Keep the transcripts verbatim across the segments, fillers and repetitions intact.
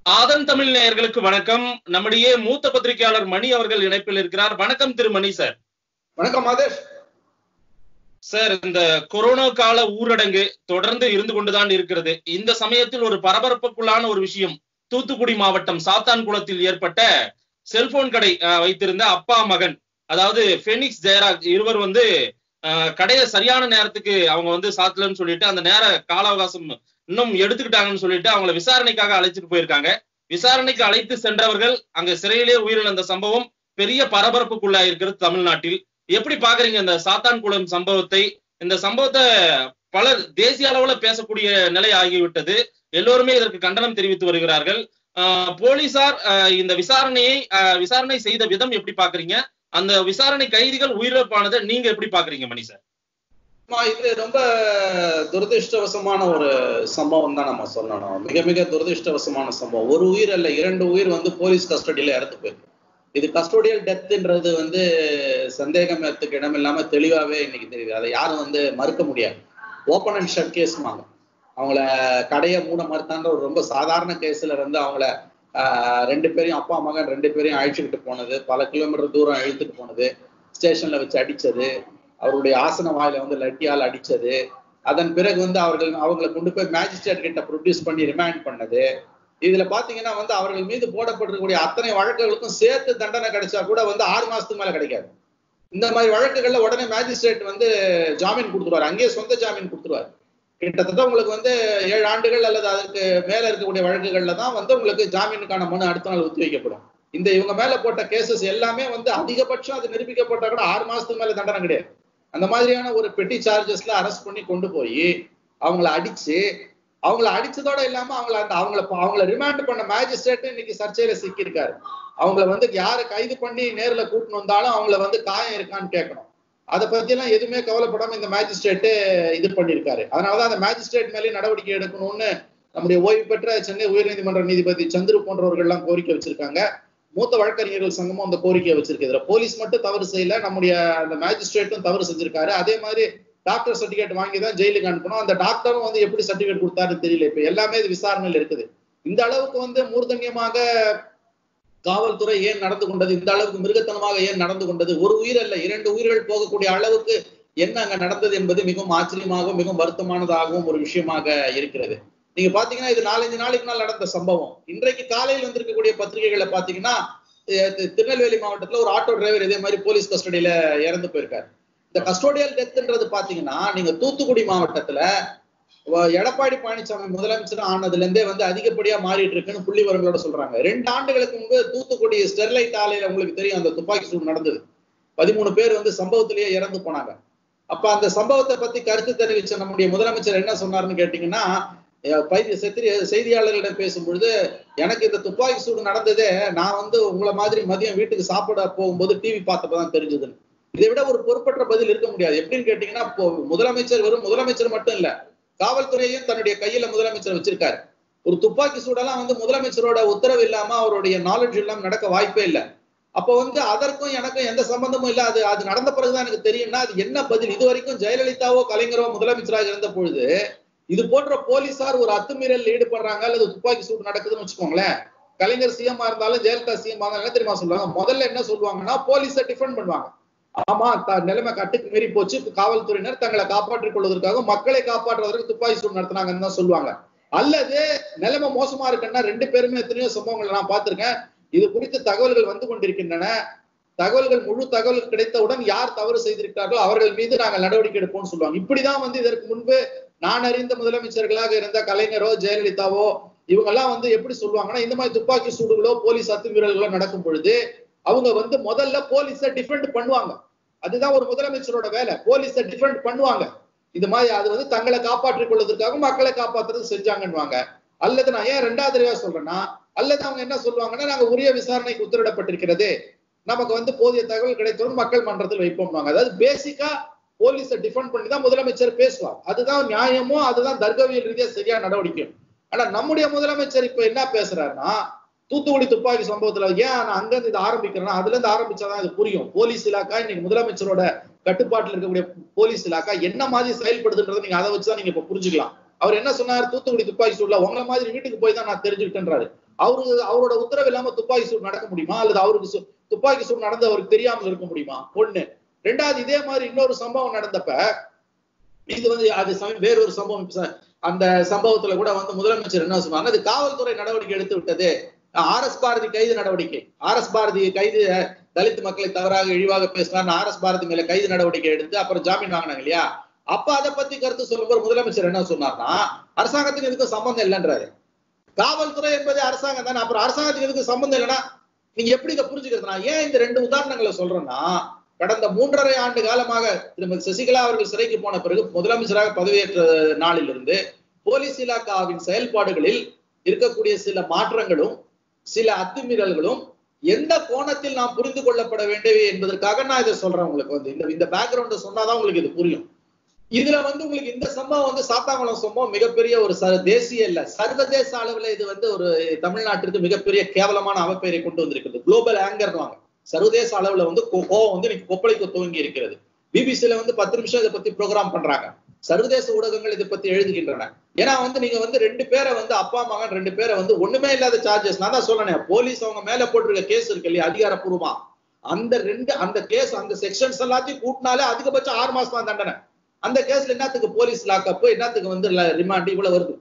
ஆதன் தமிழ் நேயர்களுக்கு வணக்கம். நம்முடைய மூத்த பத்திரிகையாளர் மணி அவர்கள் இணைப்பில் இருக்கிறார். வணக்கம் திரு மணி சார். வணக்கம் ஆதேஷ் சார். இந்த கொரோனா கால ஊரடங்கு தொடர்ந்து இருந்து கொண்டுதான் இருக்கிறது. இந்த சமயத்தில் ஒரு பரபரப்புக்குள்ளான ஒரு விஷயம், தூத்துக்குடி மாவட்டம் சாத்தான்குளத்தில் ஏற்பட்ட செல்போன் கடை வைத்திருந்த அப்பா மகன், அதாவது பெனிக்ஸ் ஜெயராஜ் இருவர் வந்து கடையை சரியான நேரத்துக்கு அவங்க வந்து சாத்தலன்னு சொல்லிட்டு அந்த நேர கால அவகாசம் இன்னும் எடுத்துக்கிட்டாங்கன்னு சொல்லிட்டு அவங்கள விசாரணைக்காக அழைச்சிட்டு போயிருக்காங்க. விசாரணைக்கு அழைத்து சென்றவர்கள் அங்க சிறையிலே உயிரிழந்த சம்பவம் பெரிய பரபரப்புக்குள்ளா இருக்கிறது தமிழ்நாட்டில். எப்படி பாக்குறீங்க இந்த சாத்தான்குளம் சம்பவத்தை? இந்த சம்பவத்தை பலர் தேசிய அளவுல பேசக்கூடிய நிலை ஆகிவிட்டது. எல்லோருமே இதற்கு கண்டனம் தெரிவித்து வருகிறார்கள். போலீசார் இந்த விசாரணையை விசாரணை செய்த விதம் எப்படி பாக்குறீங்க? அந்த விசாரணை கைதிகள் உயிரிழப்பானதை நீங்க எப்படி பாக்குறீங்க மணி சார்? இது ரொம்ப துரதிருஷ்டவசமான ஒரு சம்பவம் தான் நம்ம சொல்லணும். மிக மிக துரதிருஷ்டவசமான சம்பவம். ஒரு உயிர் அல்ல, இரண்டு உயிர் வந்து போலீஸ் கஸ்டடியில இறந்து போயிருக்கு. இது கஸ்டோடியல் டெத்ன்றது வந்து சந்தேகத்துக்கு இடம் இல்லாம தெளிவாவே இன்னைக்கு தெரியுது. அதை யாரும் வந்து மறுக்க முடியாது. ஓப்பன் அண்ட் ஷட் கேஸ்மாங்க. அவங்கள கடையை மூட மறுத்தான்ற ஒரு ரொம்ப சாதாரண கேஸ்ல இருந்து அவங்கள ஆஹ் ரெண்டு பேரையும் அப்பா மகன் ரெண்டு பேரையும் அழிச்சுக்கிட்டு போனது, பல கிலோமீட்டர் தூரம் இழுத்துட்டு போனது, ஸ்டேஷன்ல வச்சு அடிச்சது, அவருடைய ஆசன வாயில வந்து லட்டியால் அடிச்சது, அதன் பிறகு வந்து அவர்கள் அவங்களை கொண்டு போய் மேஜிஸ்ட்ரேட் கிட்ட ப்ரொடியூஸ் பண்ணி ரிமாண்ட் பண்ணது. இதுல பாத்தீங்கன்னா வந்து அவர்கள் மீது போடப்பட்டிருக்கக்கூடிய அத்தனை வழக்குகளுக்கும் சேர்த்து தண்டனை கிடைச்சா கூட வந்து ஆறு மாசத்துக்கு மேல கிடைக்காது. இந்த மாதிரி வழக்குகள்ல உடனே மேஜிஸ்ட்ரேட் வந்து ஜாமீன் கொடுத்துருவாரு, அங்கேயே சொந்த ஜாமீன் கொடுத்துருவாரு. கிட்டத்தட்ட உங்களுக்கு வந்து ஏழு ஆண்டுகள் அல்லது அதுக்கு மேல இருக்கக்கூடிய வழக்குகள்ல தான் வந்து உங்களுக்கு ஜாமீனுக்கான மனு அடுத்த நாள் ஒத்தி வைக்கப்படும். இந்த இவங்க மேல போட்ட கேசஸ் எல்லாமே வந்து அதிகபட்சம் அது நிரூபிக்கப்பட்டா கூட ஆறு மாசத்துக்கு மேல தண்டனை கிடையாது. அந்த மாதிரியான ஒரு பெட்டி சார்ஜஸ்ல அரெஸ்ட் பண்ணி கொண்டு போய் அவங்கள அடிச்சு அவங்கள அடிச்சதோட இல்லாம அவங்கள அந்த அவங்கள அவங்கள ரிமாண்ட் பண்ண மேஜிஸ்ட்ரேட் இன்னைக்கு சர்ச்சையில சிக்கியிருக்காரு. அவங்கள வந்து யாரை கைது பண்ணி நேர்ல கூட்டின்னு வந்தாலும் அவங்கள வந்து காயம் இருக்கான்னு கேட்கணும். அதை பத்தி எல்லாம் எதுவுமே கவலைப்படாம இந்த மேஜிஸ்ட்ரேட்டு இது பண்ணியிருக்காரு. அதனாலதான் அந்த மேஜிஸ்ட்ரேட் மேலே நடவடிக்கை எடுக்கணும்னு நம்முடைய ஓய்வு பெற்ற சென்னை உயர்நீதிமன்ற நீதிபதி சந்துரு போன்றவர்கள் எல்லாம் கோரிக்கை வச்சிருக்காங்க. மூத்த வழக்கறிஞர்கள் சங்கமும் அந்த கோரிக்கையை வச்சிருக்கு. இதுல போலீஸ் மட்டும் தவறு செய்யல, நம்முடைய அந்த மேஜிஸ்ட்ரேட்டும் தவறு செஞ்சிருக்காரு. அதே மாதிரி டாக்டர் சர்டிபிகேட் வாங்கி தான் ஜெயிலுக்கு அனுப்பணும். அந்த டாக்டரும் வந்து எப்படி சர்டிபிகேட் கொடுத்தாருன்னு தெரியல. இப்ப எல்லாமே விசாரணையில் இருக்குது. இந்த அளவுக்கு வந்து மூர்த்தன்யமாக காவல்துறை ஏன் நடந்து கொண்டது, இந்த அளவுக்கு மிருகத்தனமாக ஏன் நடந்து கொண்டது, ஒரு உயிர் அல்ல இரண்டு உயிர்கள் போகக்கூடிய அளவுக்கு என்ன அங்க நடந்தது என்பது மிகவும் ஆச்சரியமாகவும் மிகவும் வருத்தமானதாகவும் ஒரு விஷயமாக இருக்கிறது. நீங்க பாத்தீங்கன்னா இது நாலஞ்சு நாளைக்கு நாள் நடந்த சம்பவம். இன்றைக்கு காலையில் வந்திருக்கக்கூடிய பத்திரிகைகளை பாத்தீங்கன்னா திருநெல்வேலி மாவட்டத்துல ஒரு ஆட்டோ டிரைவர் இதே மாதிரி போலீஸ் கஸ்டடியில இறந்து போயிருக்காரு. இந்த கஸ்டோடியல் டெத்ன்றது பாத்தீங்கன்னா நீங்க தூத்துக்குடி மாவட்டத்துல எடப்பாடி பழனிசாமி முதலமைச்சர் ஆனதுல இருந்தே வந்து அதிகப்படியா மாறிட்டு இருக்குன்னு புள்ளி விவரங்களோட சொல்றாங்க. ரெண்டு ஆண்டுகளுக்கு முன்பு தூத்துக்குடி ஸ்டெர்லைட் ஆலையில உங்களுக்கு தெரியும் அந்த துப்பாக்கி சூடு நடந்தது. பதிமூணு பேர் வந்து சம்பவத்திலேயே இறந்து போனாங்க. அப்ப அந்த சம்பவத்தை பத்தி கருத்து தெரிவிச்ச நம்முடைய முதலமைச்சர் என்ன சொன்னாருன்னு கேட்டீங்கன்னா, செய்தியாளர்களிடம் பேசும்பொழுது, எனக்கு இந்த துப்பாக்கி சூடு நடந்ததே நான் வந்து உங்களை மாதிரி மதியம் வீட்டுக்கு சாப்பிட போகும்போது டிவி பார்த்தப்பதான் தெரிஞ்சதுன்னு. இதை விட ஒரு பொறுப்பற்ற பதில் இருக்க முடியாது. எப்படின்னு கேட்டீங்கன்னா, முதலமைச்சர் வெறும் முதலமைச்சர் மட்டும் இல்ல, காவல்துறையையும் தன்னுடைய கையில முதலமைச்சர் வச்சிருக்காரு. ஒரு துப்பாக்கி சூடெல்லாம் வந்து முதலமைச்சரோட உத்தரவு இல்லாம அவருடைய நாலேஜ் இல்லாம நடக்க வாய்ப்பே இல்லை. அப்ப வந்து அதற்கும் எனக்கும் எந்த சம்பந்தமும் இல்லை. அது அது நடந்த பிறகுதான் எனக்கு தெரியும்னா அது என்ன பதில்? இது வரைக்கும் ஜெயலலிதாவோ கலைஞரோ முதலமைச்சராக இருந்த பொழுது இது போன்ற போலீசார் ஒரு அத்துமீறல் ஈடுபடுறாங்க அல்லது துப்பாக்கி சூடு நடக்குதுன்னு வச்சுக்கோங்களேன், கலைஞர் சிஎம்மா இருந்தாலும் ஜெயலலிதா சிஎம்மா இருந்தாலும் என்ன தெரியுமா சொல்லுவாங்க? முதல்ல என்ன சொல்லுவாங்கன்னா போலீஸை டிஃபெண்ட் பண்ணுவாங்க. ஆமா, நிலைமை கட்டுக்கு மீறி போச்சு, காவல்துறையினர் தங்களை காப்பாற்றிக் கொள்வதற்காக மக்களை காப்பாற்றுவதற்கு துப்பாக்கி சூடு நடத்தினாங்கன்னு தான் சொல்லுவாங்க. அல்லது நிலைமை மோசமா இருக்குன்னா ரெண்டு பேருமே எத்தனையோ சம்பவங்கள் நான் பார்த்திருக்கேன். இது குறித்து தகவல்கள் வந்து கொண்டிருக்கின்றன. தகவல்கள் முழு தகவல் கிடைத்தவுடன் யார் தவறு செய்திருக்கிறார்களோ அவர்கள் மீது நாங்கள் நடவடிக்கை எடுப்போம்னு சொல்லுவாங்க. இப்படிதான் வந்து இதற்கு முன்பு நான் அறிந்த முதலமைச்சர்களாக இருந்த கலைஞரோ ஜெயலலிதாவோ இவங்க எல்லாம் வந்து எப்படி சொல்லுவாங்கன்னா, இந்த மாதிரி துப்பாக்கி சூடுகளோ போலீஸ் அத்துமீறல்களோ நடக்கும் பொழுது அவங்க வந்து முதல்ல போலீஸை டிஃபெண்ட் பண்ணுவாங்க. அதுதான் ஒரு முதலமைச்சரோட வேலை, போலீஸை டிஃபெண்ட் பண்ணுவாங்க. இது மாதிரி அது வந்து தங்களை காப்பாற்றிக் கொள்வதற்காக மக்களை காப்பாற்றுறது செஞ்சாங்கன்னுவாங்க. அல்லது நான் ஏன் ரெண்டாவது தடவை சொல்றேன்னா, அல்லது அவங்க என்ன சொல்லுவாங்கன்னா, நாங்க உரிய விசாரணைக்கு உத்தரவிடப்பட்டிருக்கிறது, நமக்கு வந்து போதிய தகவல் கிடைத்தவுடன் மக்கள் மன்றத்தில் வைப்போம்வாங்க. அதாவது பேசிக்கா போலீஸை டிஃபெண்ட் பண்ணி தான் முதலமைச்சர் பேசுவார். அதுதான் நியாயமோ, அதுதான் தர்க்கவியல் ரீதியா சரியா நடவடிக்கை. ஆனா நம்முடைய முதலமைச்சர் இப்ப என்ன பேசுறாருன்னா, தூத்துக்குடி துப்பாக்கி சம்பவத்துல ஏன் அங்க இருந்து இது ஆரம்பிக்கிறேன்னா, அதுல இருந்து ஆரம்பிச்சாதான் இது புரியும். போலீஸ் இலாக்கா இன்னைக்கு முதலமைச்சரோட கட்டுப்பாட்டில் இருக்கக்கூடிய போலீஸ் இலாக்கா என்ன மாதிரி செயல்படுதுன்றதை நீங்க அதை வச்சுதான் நீங்க இப்ப புரிஞ்சுக்கலாம். அவர் என்ன சொன்னார்? தூத்துக்குடி துப்பாக்கி சூடுல உங்களை மாதிரி வீட்டுக்கு போய் தான் நான் தெரிஞ்சுக்கிட்டேன்றாரு. அவரு அவரோட உத்தரவு இல்லாம துப்பாக்கி சூடு நடக்க முடியுமா? அல்லது அவருக்கு துப்பாக்கி சூடு நடந்து அவருக்கு தெரியாமல் இருக்க முடியுமா? ஒண்ணு. ரெண்டாவது, இதே மாதிரி இன்னொரு சம்பவம் நடந்தப்ப இது வந்து அது வேறொரு சம்பவம். அந்த சம்பவத்துல கூட வந்து முதலமைச்சர் என்ன சொன்னாங்க, அது காவல்துறை நடவடிக்கை எடுத்து விட்டது. ஆர் எஸ் பாரதி கைது நடவடிக்கை, ஆர் எஸ் பாரதி கைது, தலித் மக்களை தவறாக இழிவாக பேசினார், ஆர் எஸ் பாரதி மேல கைது நடவடிக்கை எடுத்து அப்புறம் ஜாமீன் வாங்கினாங்க இல்லையா? அப்ப அதை பத்தி கருத்து சொல்லும்போது முதலமைச்சர் என்ன சொன்னார்னா, அரசாங்கத்துக்கு இதுக்கு சம்பந்தம் இல்லைன்றாரு. காவல்துறை என்பது அரசாங்கம் தானே, அப்புறம் அரசாங்கத்துக்கு இதுக்கு சம்பந்தம் இல்லைன்னா நீங்க எப்படி இதை புரிஞ்சுக்கிறதுனா? ஏன் இந்த ரெண்டு உதாரணங்களை சொல்றேன்னா, கடந்த மூன்றரை ஆண்டு காலமாக திருமதி சசிகலா அவர்கள் சிறைக்கு போன பிறகு முதலமைச்சராக பதவியேற்ற நாளிலிருந்து போலீஸ் இலாக்காவின் செயல்பாடுகளில் இருக்கக்கூடிய சில மாற்றங்களும் சில அத்துமீறல்களும் எந்த கோணத்தில் நாம் புரிந்து கொள்ளப்பட வேண்டியவை என்பதற்காக நான் இதை சொல்றேன். உங்களுக்கு வந்து இந்த இந்த பேக்ரவுண்ட சொன்னாதான் உங்களுக்கு இது புரியும். இதுல வந்து உங்களுக்கு இந்த சம்பவம் வந்து சாத்தாங்குளம் சம்பவம் மிகப்பெரிய ஒரு தேசிய இல்ல சர்வதேச அளவுல இது வந்து ஒரு தமிழ்நாட்டிற்கு மிகப்பெரிய கேவலமான அவப்பெயரை கொண்டு வந்திருக்கிறது. குளோபல் ஆங்கர் வாங்க, சர்வதேச அளவுல வந்து கோவம் வந்து இன்னைக்கு கொப்பளிக்க துவங்கி இருக்கிறது. பிபிசில வந்து பத்து நிமிஷம் இதை பத்தி ப்ரோக்ராம் பண்றாங்க, சர்வதேச ஊடகங்கள் இதை பத்தி எழுதுகின்றன. ஏன்னா வந்து நீங்க வந்து ரெண்டு பேரை வந்து அப்பா மகன் ரெண்டு பேரை வந்து ஒண்ணுமே இல்லாத சார்ஜஸ், நான் தான் சொல்றேன், போலீஸ் அவங்க மேல போட்டிருக்க கேஸ் இருக்கு இல்லையா அதிகாரப்பூர்வமா, அந்த ரெண்டு அந்த கேஸ் அந்த செக்ஷன்ஸ் எல்லாத்தையும் கூட்டினாலே அதிகபட்சம் ஆறு மாசம் தான் தண்டனை. அந்த கேஸ்ல என்னத்துக்கு போலீஸ் லாக்அப், என்னத்துக்கு வந்து ரிமாண்ட் இவ்வளவு வருது?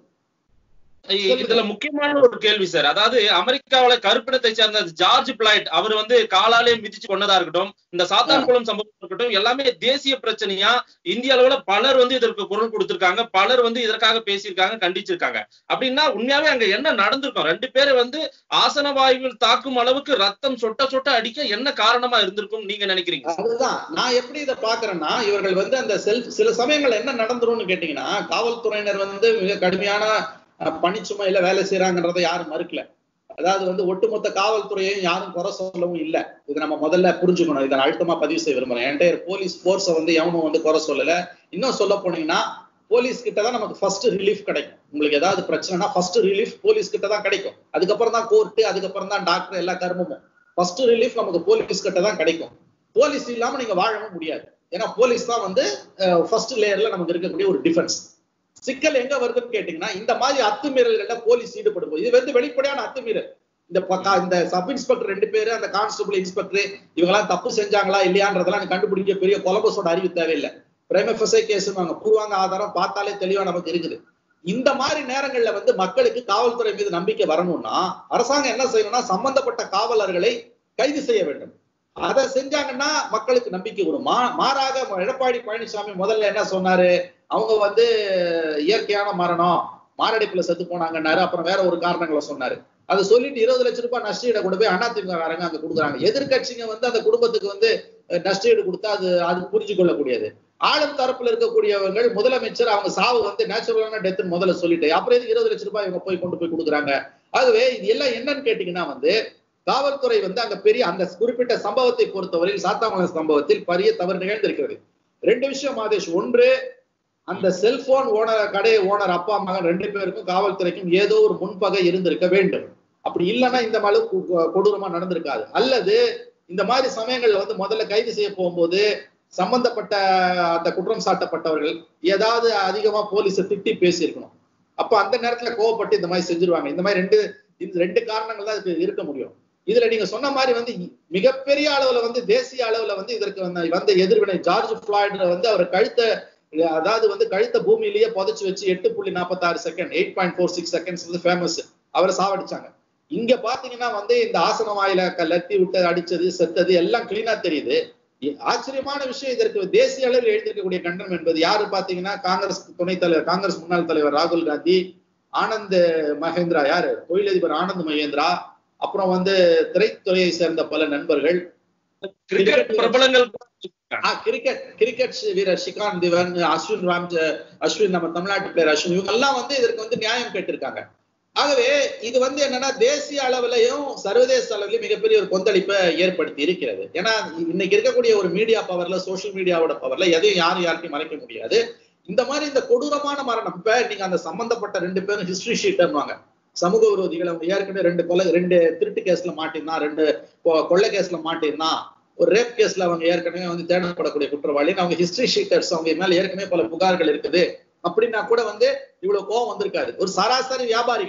இதுல முக்கியமான ஒரு கேள்வி சார், அதாவது அமெரிக்காவில கருப்பினத்தை சேர்ந்த ஜார்ஜ் பிளாய்ட் அவர் வந்து காலாலே மிதிச்சு கொண்டதா இருக்கட்டும், இந்த சாத்தான்குளம் சம்பவம் இருக்கட்டும், எல்லாமே தேசிய பிரச்சனையா இந்திய அளவுல பலர் வந்து இதற்கு குரல் கொடுத்திருக்காங்க, பலர் வந்து இதற்காக பேசியிருக்காங்க, கண்டிச்சிருக்காங்க. அப்படின்னா உண்மையாவே அங்க என்ன நடந்திருக்கும்? ரெண்டு பேரை வந்து ஆசன வாயுவில் தாக்கும் அளவுக்கு ரத்தம் சொட்ட சொட்ட அடிக்க என்ன காரணமா இருந்திருக்கும் நீங்க நினைக்கிறீங்க? அதுதான் நான் எப்படி இதை பாக்குறேன்னா, இவர்கள் வந்து அந்த செல்ஃப் சில சமயங்கள் என்ன நடந்துரும்னு கேட்டீங்கன்னா, காவல்துறையினர் வந்து மிக கடுமையான பணிச்சுமையில வேலை செய்யறாங்கன்றதை யாரும் மறுக்கல. அதாவது வந்து ஒட்டுமொத்த காவல்துறையையும் யாரும் குறை சொல்லவும் இல்லை. இது நம்ம முதல்ல புரிஞ்சுக்கணும். இதை அழுத்தமா பதிவு செய்ய விரும்புறேன். என்டையர் போலீஸ் போர்ஸை வந்து எவனும் வந்து குறை சொல்லல. இன்னும் சொல்ல போனீங்கன்னா போலீஸ் கிட்ட தான் நமக்கு ஃபர்ஸ்ட் ரிலீஃப் கிடைக்கும். உங்களுக்கு ஏதாவது பிரச்சனைனா ஃபர்ஸ்ட் ரிலீஃப் போலீஸ் கிட்ட தான் கிடைக்கும். அதுக்கப்புறம் தான் கோர்ட்டு, அதுக்கப்புறம் தான் டாக்டர், எல்லா கர்மமும். ஃபர்ஸ்ட் ரிலீஃப் நமக்கு போலீஸ் கிட்ட தான் கிடைக்கும். போலீஸ் இல்லாம நீங்க வாழவும் முடியாது. ஏன்னா போலீஸ் தான் வந்து ஃபர்ஸ்ட் லேயர்ல நமக்கு இருக்கக்கூடிய ஒரு டிஃபென்ஸ். சிக்கல் எங்க வருதுன்னு கேட்டீங்கன்னா, இந்த மாதிரி அத்துமீறல்கள்ல போலீஸ் ஈடுபடும் போது, இது வந்து வெளிப்படையான அத்துமீறல். இந்த இந்த சப் இன்ஸ்பெக்டர் ரெண்டு பேரு, அந்த கான்ஸ்டபிள் இன்ஸ்பெக்டர் இவங்க எல்லாம் தப்பு செஞ்சாங்களா இல்லையான்றதெல்லாம் கண்டுபிடிக்க பெரிய கொலம்பஸோட அறிவு தேவையில்லை. பிரைம ஃபேஸே கேஸ் பூர்வாங்க ஆதாரம் பார்த்தாலே தெளிவா நமக்கு இருக்குது. இந்த மாதிரி நேரங்கள்ல வந்து மக்களுக்கு காவல்துறை மீது நம்பிக்கை வரணும்னா அரசாங்கம் என்ன செய்யணும்னா, சம்பந்தப்பட்ட காவலர்களை கைது செய்ய வேண்டும். அதை செஞ்சாங்கன்னா மக்களுக்கு நம்பிக்கை வரும். மாறாக எடப்பாடி பழனிசாமி முதல்ல என்ன சொன்னாரு, அவங்க வந்து இயற்கையான மரணம், மாரடைப்புல செத்து போனாங்கன்னாரு. அப்புறம் வேற ஒரு காரணங்களை சொன்னாரு. அதை சொல்லிட்டு இருபது லட்சம் ரூபாய் நஷ்டஈடு கொண்டு போய் அதிமுக காரங்க அங்க கொடுக்குறாங்க. எதிர்கட்சிங்க வந்து அந்த குடும்பத்துக்கு வந்து நஷ்டஈடு கொடுத்தா அது அது புரிஞ்சு கொள்ளக்கூடியது. ஆளும் தரப்புல இருக்கக்கூடியவர்கள் முதலமைச்சர் அவங்க சாவு வந்து நேச்சுரலான டெத் முதல்ல சொல்லிட்டு அப்புறம் எதுக்கு இருபது லட்சம் ரூபாய் இவங்க போய் கொண்டு போய் கொடுக்குறாங்க? ஆகவே இது எல்லாம் என்னன்னு கேட்டீங்கன்னா வந்து காவல்துறை வந்து அங்க பெரிய அந்த குறிப்பிட்ட சம்பவத்தை பொறுத்தவரையில் சாத்தாங்குளம் சம்பவத்தில் பெரிய தவறு நிகழ்ந்திருக்கிறது. ரெண்டு விஷயம் ஆதேஷ். ஒன்று, அந்த செல்போன் ஓனர், கடை ஓனர் அப்பா மகன் ரெண்டு பேருக்கும் காவல்துறைக்கும் ஏதோ ஒரு முன்பகை இருந்திருக்க வேண்டும். அப்படி இல்லைன்னா இந்த மாதிரி கொடூரமா நடந்திருக்காது. அல்லது இந்த மாதிரி சமயங்கள்ல வந்து முதல்ல கைது செய்ய போகும்போது சம்பந்தப்பட்ட அந்த குற்றம் சாட்டப்பட்டவர்கள் ஏதாவது அதிகமா போலீஸை திட்டி பேசியிருக்கணும். அப்ப அந்த நேரத்துல கோவப்பட்டு இந்த மாதிரி செஞ்சிருவாங்க. இந்த மாதிரி ரெண்டு இந்த ரெண்டு காரணங்கள் தான் இதுக்கு இருக்க முடியும். இதுல நீங்க சொன்ன மாதிரி வந்து மிகப்பெரிய அளவுல வந்து தேசிய அளவுல வந்து இதற்கு வந்த எதிர்வினை, ஜார்ஜ் பிளாய்ட் வந்து அவர் கழுத்த அதாவது வந்து கழுத்த பூமியிலேயே புதைச்சு வச்சு எட்டு புள்ளி நாற்பத்தி ஆறு second eight point four six seconds வந்து ஃபேமஸ் அவரை சாவடிச்சாங்க. இங்க பாத்தீங்கன்னா வந்து இந்த ஆசன வாயில லத்தி விட்டு அடிச்சது செத்தது எல்லாம் கிளீனா தெரியுது. ஆச்சரியமான விஷயம், இதற்கு தேசிய அளவில் எழுதியிருக்கக்கூடிய கண்டனம் என்பது யாரு பாத்தீங்கன்னா, காங்கிரஸ் துணைத் தலைவர், காங்கிரஸ் முன்னாள் தலைவர் ராகுல் காந்தி, ஆனந்த் மகேந்திரா, யாரு தொழிலதிபர் ஆனந்த் மகேந்திரா, அப்புறம் வந்து திரைத்துறையை சேர்ந்த பல நண்பர்கள், கிரிக்கெட் பிரபலங்கள், கிரிக்கெட் கிரிக்கெட் வீரர் ஷிகாந்த் திவன், அஸ்வின் ராம் அஸ்வின் நம்ம தமிழ்நாட்டு பிளேயர் அஸ்வின், இவங்க எல்லாம் வந்து இதற்கு வந்து நியாயம் கேட்டிருக்காங்க. ஆகவே இது வந்து என்னன்னா தேசிய அளவிலையும் சர்வதேச அளவிலையும் மிகப்பெரிய ஒரு கொந்தளிப்பை ஏற்படுத்தி இருக்கிறது. ஏன்னா இன்னைக்கு இருக்கக்கூடிய ஒரு மீடியா பவர்ல, சோசியல் மீடியாவோட பவர்ல எதையும் யாரும் யாருக்கும் மறைக்க முடியாது. இந்த மாதிரி இந்த கொடூரமான மரணம், இப்ப நீங்க அந்த சம்பந்தப்பட்ட ரெண்டு பேரும் ஹிஸ்டரி ஷீட்டர்வாங்க, சமூக விரோதிகள். அவங்க ஏற்கனவே ரெண்டு கொலை ரெண்டு திருட்டு கேஸ்ல மாட்டிருந்தான், ரெண்டு கொள்ளை கேஸ்ல மாட்டிருந்தான், ஒரு ரேப் கேஸ்ல அவங்க ஏற்கனவே வந்து தேடப்படக்கூடிய குற்றவாளி. அவங்க ஹிஸ்டரி ஷீட்டர்ஸ், அவங்க மேல ஏற்கனவே பல புகார்கள் இருக்குது. அப்படின்னா கூட வந்து இவ்வளவு கோவம் வந்திருக்காது. ஒரு சராசரி வியாபாரிகள்,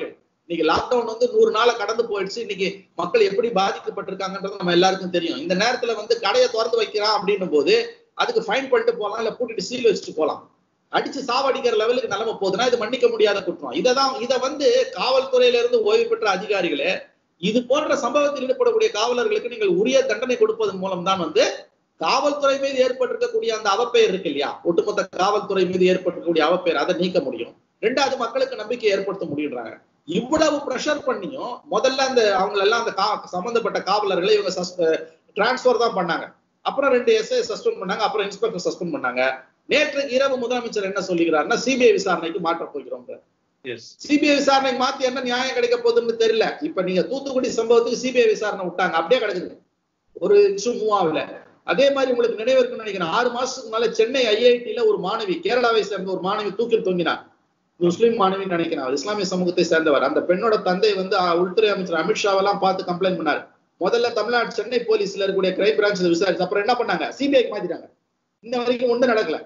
இன்னைக்கு லாக்டவுன் வந்து நூறு நாளை கடந்து போயிடுச்சு. இன்னைக்கு மக்கள் எப்படி பாதிக்கப்பட்டிருக்காங்கன்றது நம்ம எல்லாருக்கும் தெரியும். இந்த நேரத்துல வந்து கடையை திறந்து வைக்கிறான் அப்படின்னும் போது அதுக்கு ஃபைன் பண்ணிட்டு போலாம், இல்ல பூட்டிட்டு சீல் வச்சுட்டு போலாம். அடிச்சு சாவடிக்கிற லெவலுக்கு நிலைமை போகுதுன்னா இது மன்னிக்க முடியாத குற்றம். இதான் இதை வந்து காவல்துறையில இருந்து ஓய்வு பெற்ற அதிகாரிகளே இது போன்ற சம்பவத்தில் ஈடுபடக்கூடிய காவலர்களுக்கு நீங்கள் உரிய தண்டனை கொடுப்பதன் மூலம் தான் வந்து காவல்துறை மீது ஏற்பட்டிருக்கக்கூடிய அந்த அவப்பெயர் இருக்கு இல்லையா, ஒட்டுமொத்த காவல்துறை மீது ஏற்பட்டிருக்கக்கூடிய அவப்பெயர் அதை நீக்க முடியும். ரெண்டாவது மக்களுக்கு நம்பிக்கை ஏற்படுத்த முடியுறாங்க. இவ்வளவு பிரஷர் பண்ணியும் முதல்ல அந்த அவங்க எல்லாம் அந்த சம்பந்தப்பட்ட காவலர்களை இவங்க டிரான்ஸ்பர் தான் பண்ணாங்க. அப்புறம் ரெண்டு எஸ்ஐ சஸ்பெண்ட் பண்ணாங்க, அப்புறம் இன்ஸ்பெக்டர் சஸ்பெண்ட் பண்ணாங்க. நேற்று இரவு முதலமைச்சர் என்ன சொல்லுகிறாருன்னா சிபிஐ விசாரணைக்கு மாற்ற போகிறோம். சிபிஐ விசாரணைக்கு மாத்தி என்ன நியாயம் கிடைக்க போகுதுன்னு தெரியல. இப்ப நீங்க தூத்துக்குடி சம்பவத்துக்கு சிபிஐ விசாரணை விட்டாங்க, அப்படியே கிடைக்குது, ஒரு இன்ச்சு மூவ் ஆகல. அதே மாதிரி உங்களுக்கு நினைவு இருக்குன்னு நினைக்கிறேன், ஆறு மாசத்துக்கு முன்னால சென்னை ஐஐடியில ஒரு மாணவி, கேரளாவை சேர்ந்த ஒரு மாணவி தூக்கில் தொங்கினார். முஸ்லீம் மாணவி நினைக்கிறேன், இஸ்லாமிய சமூகத்தை சேர்ந்தவர். அந்த பெண்ணோட தந்தை வந்து உள்துறை அமைச்சர் அமித்ஷாவெல்லாம் பார்த்து கம்ப்ளைண்ட் பண்ணாரு. முதல்ல தமிழ்நாடு சென்னை போலீஸ்ல இருக்கக்கூடிய கிரைம் பிரான்ச் விசாரிச்சு அப்புறம் என்ன பண்ணாங்க, சிபிஐக்கு மாத்திட்டாங்க. இன்ன வரைக்கும் ஒன்றும் நடக்கல.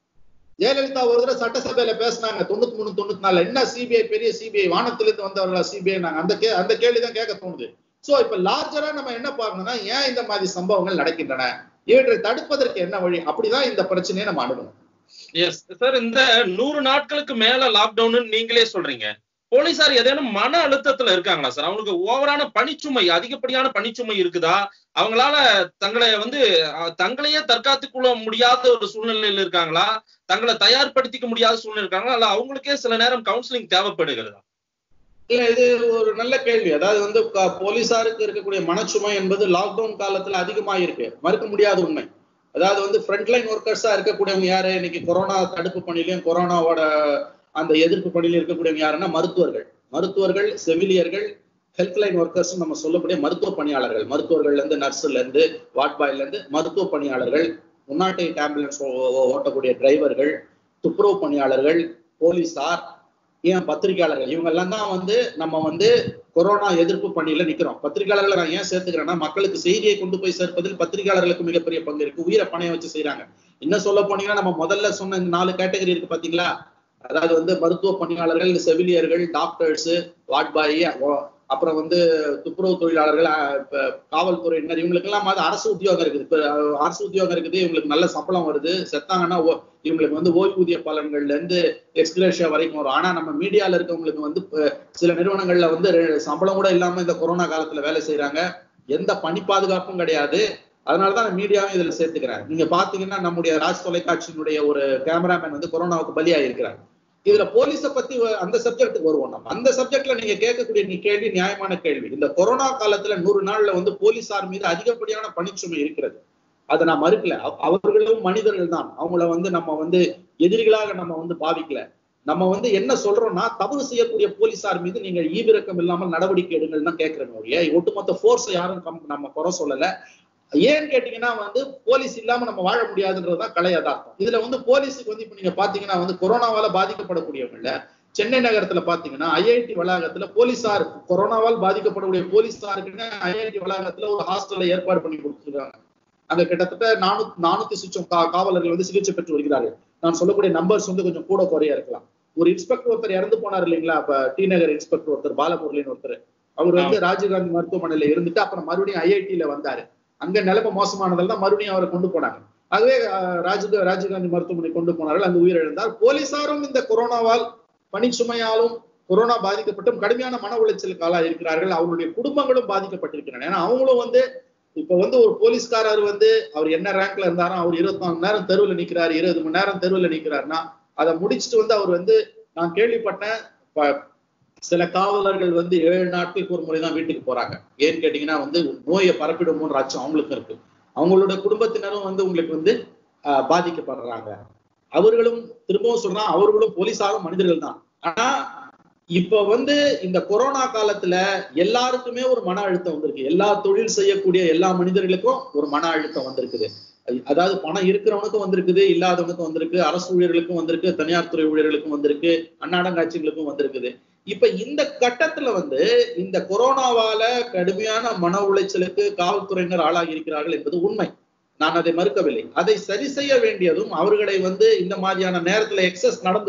ஜெயலலிதா ஒரு தடவை சட்டசபையில பேசினாங்க தொண்ணூத்தி மூணு தொண்ணூத்தி நாலுல, என்ன சிபிஐ பெரிய சிபிஐ வானத்திலிருந்து வந்தவர்களா சிபிஐ, நாங்க அந்த கே அந்த கேள்விதான் கேட்க தோணுது. சோ இப்ப லார்ஜரா நம்ம என்ன பார்க்கணும்னா ஏன் இந்த மாதிரி சம்பவங்கள் நடக்கின்றன, இவற்றை தடுப்பதற்கு என்ன வழி, அப்படிதான் இந்த பிரச்சனையை நம்ம அணுகணும். எஸ் சார், இந்த நூறு நாட்களுக்கு மேல லாக்டவுன் நீங்களே சொல்றீங்க, போலீசார் ஏதேனும் மன அழுத்தத்துல இருக்காங்களா சார்? அவங்களுக்கு ஓவரான பணிச்சுமை, அதிகப்படியான பணிச்சுமை இருக்குதா? அவங்களால தங்களை வந்து தங்களையே தற்காத்துக் கொள்ள முடியாத ஒரு சூழ்நிலையில இருக்காங்களா? தங்களை தயார்படுத்திக்க முடியாத சூழ்நிலை இருக்காங்களா? அல்ல அவங்களுக்கே சில நேரம் கவுன்சிலிங் தேவைப்படுகிறதா? இல்ல, இது ஒரு நல்ல கேள்வி. அதாவது வந்து போலீசாருக்கு இருக்கக்கூடிய மனச்சுமை என்பது லாக்டவுன் காலத்துல அதிகமாயிருக்கு, மறுக்க முடியாத உண்மை. அதாவது வந்து ஃப்ரண்ட்லைன் ஒர்க்கர்ஸா இருக்கக்கூடியவங்க யாரு இன்னைக்கு கொரோனா தடுப்பு பணியிலையும் கொரோனாவோட அந்த எதிர்ப்பு பணியில இருக்கக்கூடியவங்க யாருன்னா மருத்துவர்கள், மருத்துவர்கள், செவிலியர்கள், ஹெல்த்லைன் ஒர்க்கர்ஸ் நம்ம சொல்லக்கூடிய மருத்துவ பணியாளர்கள், மருத்துவர்கள்ல இருந்து நர்ஸ்ல இருந்து வார்ட் பாய்ல இருந்து மருத்துவ பணியாளர்கள், முன்னாட்டை ஆம்புலன்ஸ் ஓட்டக்கூடிய டிரைவர்கள், துப்புரவு பணியாளர்கள், போலீசார், ஏன் பத்திரிகையாளர்கள், இவங்க எல்லாம் தான் வந்து நம்ம வந்து கொரோனா எதிர்ப்பு பணியில நிக்கிறோம். பத்திரிகையாளர்களை நான் ஏன் சேர்த்துக்கிறேன்னா மக்களுக்கு செய்தியை கொண்டு போய் சேர்ப்பதில் பத்திரிகையாளர்களுக்கு மிகப்பெரிய பங்கு இருக்கு, உயிரை பணைய வச்சு செய்யறாங்க. இன்னும் சொல்ல போனீங்கன்னா நம்ம முதல்ல சொன்ன இந்த நாலு கேட்டகரி இருக்கு பாத்தீங்களா, அதாவது வந்து மருத்துவ பணியாளர்கள், செவிலியர்கள், டாக்டர்ஸ், வார்ட் பாய், அப்புறம் வந்து துப்புரவு தொழிலாளர்கள், காவல்துறையினர், இவங்களுக்கு எல்லாம் அரசு உத்தியோகம் இருக்குது. இப்ப அரசு உத்தியோகம் இருக்குது, இவங்களுக்கு நல்ல சம்பளம் வருது, செத்தாங்கன்னா இவங்களுக்கு வந்து ஓய்வூதிய பலன்கள்ல இருந்து எக்ஸ்கிரேஷியா வரைக்கும் வரும். ஆனா நம்ம மீடியால இருக்கவங்களுக்கு வந்து சில நிறுவனங்கள்ல வந்து சம்பளம் கூட இல்லாம இந்த கொரோனா காலத்துல வேலை செய்யறாங்க, எந்த பணி பாதுகாப்பும் கிடையாது. அதனாலதான் மீடியாவும் இதுல சேர்த்துக்கிறேன். நீங்க பாத்தீங்கன்னா நம்முடைய ராஜ் தொலைக்காட்சியினுடைய ஒரு கேமராமேன் வந்து கொரோனாவுக்கு பலியாயிருக்கிறார். இதுல போலீஸை பத்தி அந்த சப்ஜெக்டுக்கு வருவோம். நம்ம அந்த சப்ஜெக்ட்ல நீங்க கேட்கக்கூடிய நீ கேள்வி நியாயமான கேள்வி. இந்த கொரோனா காலத்துல நூறு நாள்ல வந்து போலீசார் மீது அதிகப்படியான பணிச்சுமை இருக்கிறது, அதை நான் மறுக்கல. அவர்களும் மனிதர்கள் தான், அவங்கள வந்து நம்ம வந்து எதிரிகளாக நம்ம வந்து பாவிக்கல. நம்ம வந்து என்ன சொல்றோம்னா தவறு செய்யக்கூடிய போலீசார் மீது நீங்கள் ஈவிரக்கம் இல்லாமல் நடவடிக்கை எடுங்கள் தான் கேட்கிறேன். ஒட்டுமொத்த போர்ஸ் யாரும் நம்ம குறை சொல்லல. ஏன்னு கேட்டீங்கன்னா வந்து போலீஸ் இல்லாம நம்ம வாழ முடியாதுன்றதுதான் கலை யதார்த்தம். இதுல வந்து போலீஸுக்கு வந்து இப்ப நீங்க பாத்தீங்கன்னா வந்து கொரோனாவால பாதிக்கப்படக்கூடியவங்கல்ல சென்னை நகரத்துல பாத்தீங்கன்னா ஐஐடி வளாகத்துல போலீசார், கொரோனாவால் பாதிக்கப்படக்கூடிய போலீசாருக்குன்னு ஐஐடி வளாகத்துல ஒரு ஹாஸ்டல்ல ஏற்பாடு பண்ணி கொடுத்துருக்காங்க. அங்க கிட்டத்தட்ட நானூத்தி நானூத்தி சுற்றம் காவலர்கள் வந்து சிகிச்சை பெற்று வருகிறார்கள். நான் சொல்லக்கூடிய நம்பர்ஸ் வந்து கொஞ்சம் கூட குறையா இருக்கலாம். ஒரு இன்ஸ்பெக்டர் ஒருத்தர் இறந்து போனார் இல்லைங்களா, இப்ப டி நகர் இன்ஸ்பெக்டர் ஒருத்தர் பாலமுரளின்னு ஒருத்தர், அவர் வந்து ராஜீவ்காந்தி மருத்துவமனையில இருந்துட்டு அப்புறம் மறுபடியும் ஐஐடியில வந்தாரு. அங்க நிலைமை மோசமானதால் தான் மறுபடியும் அவரை கொண்டு போனாங்க. ஆகவே ராஜீவ் ராஜீவ்காந்தி மருத்துவமனை கொண்டு போனார்கள், அங்கு உயிரிழந்தார். போலீசாரும் இந்த கொரோனாவால் பணிச்சுமையாலும் கொரோனா பாதிக்கப்பட்டும் கடுமையான மன உளைச்சலுக்கு ஆளா இருக்கிறார்கள். அவருடைய குடும்பங்களும் பாதிக்கப்பட்டிருக்கிறாங்க. ஏன்னா அவங்களும் வந்து இப்ப வந்து ஒரு போலீஸ்காரர் வந்து அவர் என்ன ரேங்க்ல இருந்தாரோ அவர் இருபத்தி நாலு மணி நேரம் தெருவில் நிக்கிறாரு, இருபது மணி நேரம் தெருவில் நிக்கிறாருன்னா அதை முடிச்சுட்டு வந்து அவர் வந்து நான் கேள்விப்பட்டேன் சில காவலர்கள் வந்து ஏழு நாட்களுக்கு ஒரு முறைதான் வீட்டுக்கு போறாங்க. ஏன்னு கேட்டீங்கன்னா வந்து நோயை பரப்பிடுமோன்ற அச்சம் அவங்களுக்கு இருக்கு. அவங்களோட குடும்பத்தினரும் வந்து உங்களுக்கு வந்து ஆஹ் பாதிக்கப்படுறாங்க. அவர்களும் திரும்பவும் சொல்றான், அவர்களும் போலீசாரும் மனிதர்கள் தான். ஆனா இப்ப வந்து இந்த கொரோனா காலத்துல எல்லாருக்குமே ஒரு மன அழுத்தம் வந்திருக்கு. எல்லா தொழில் செய்யக்கூடிய எல்லா மனிதர்களுக்கும் ஒரு மன அழுத்தம் வந்திருக்குது. அதாவது பணம் இருக்கிறவனுக்கும் வந்திருக்குது, இல்லாதவனுக்கும் வந்திருக்கு, அரசு ஊழியர்களுக்கும் வந்திருக்கு, தனியார் துறை ஊழியர்களுக்கும் வந்திருக்கு, அன்னாடங்காட்சிகளுக்கும் வந்திருக்குது. இப்ப இந்த கட்டத்துல வந்து இந்த கொரோனாவால கடுமையான மன உளைச்சலுக்கு காவல்துறையினர் ஆளாகி இருக்கிறார்கள் என்பது உண்மை, நான் அதை மறுக்கவில்லை. அதை சரி செய்ய வேண்டியதும் அவர்களை வந்து இந்த மாதிரியான நேரத்துல எக்ஸஸ் நடந்துரும்.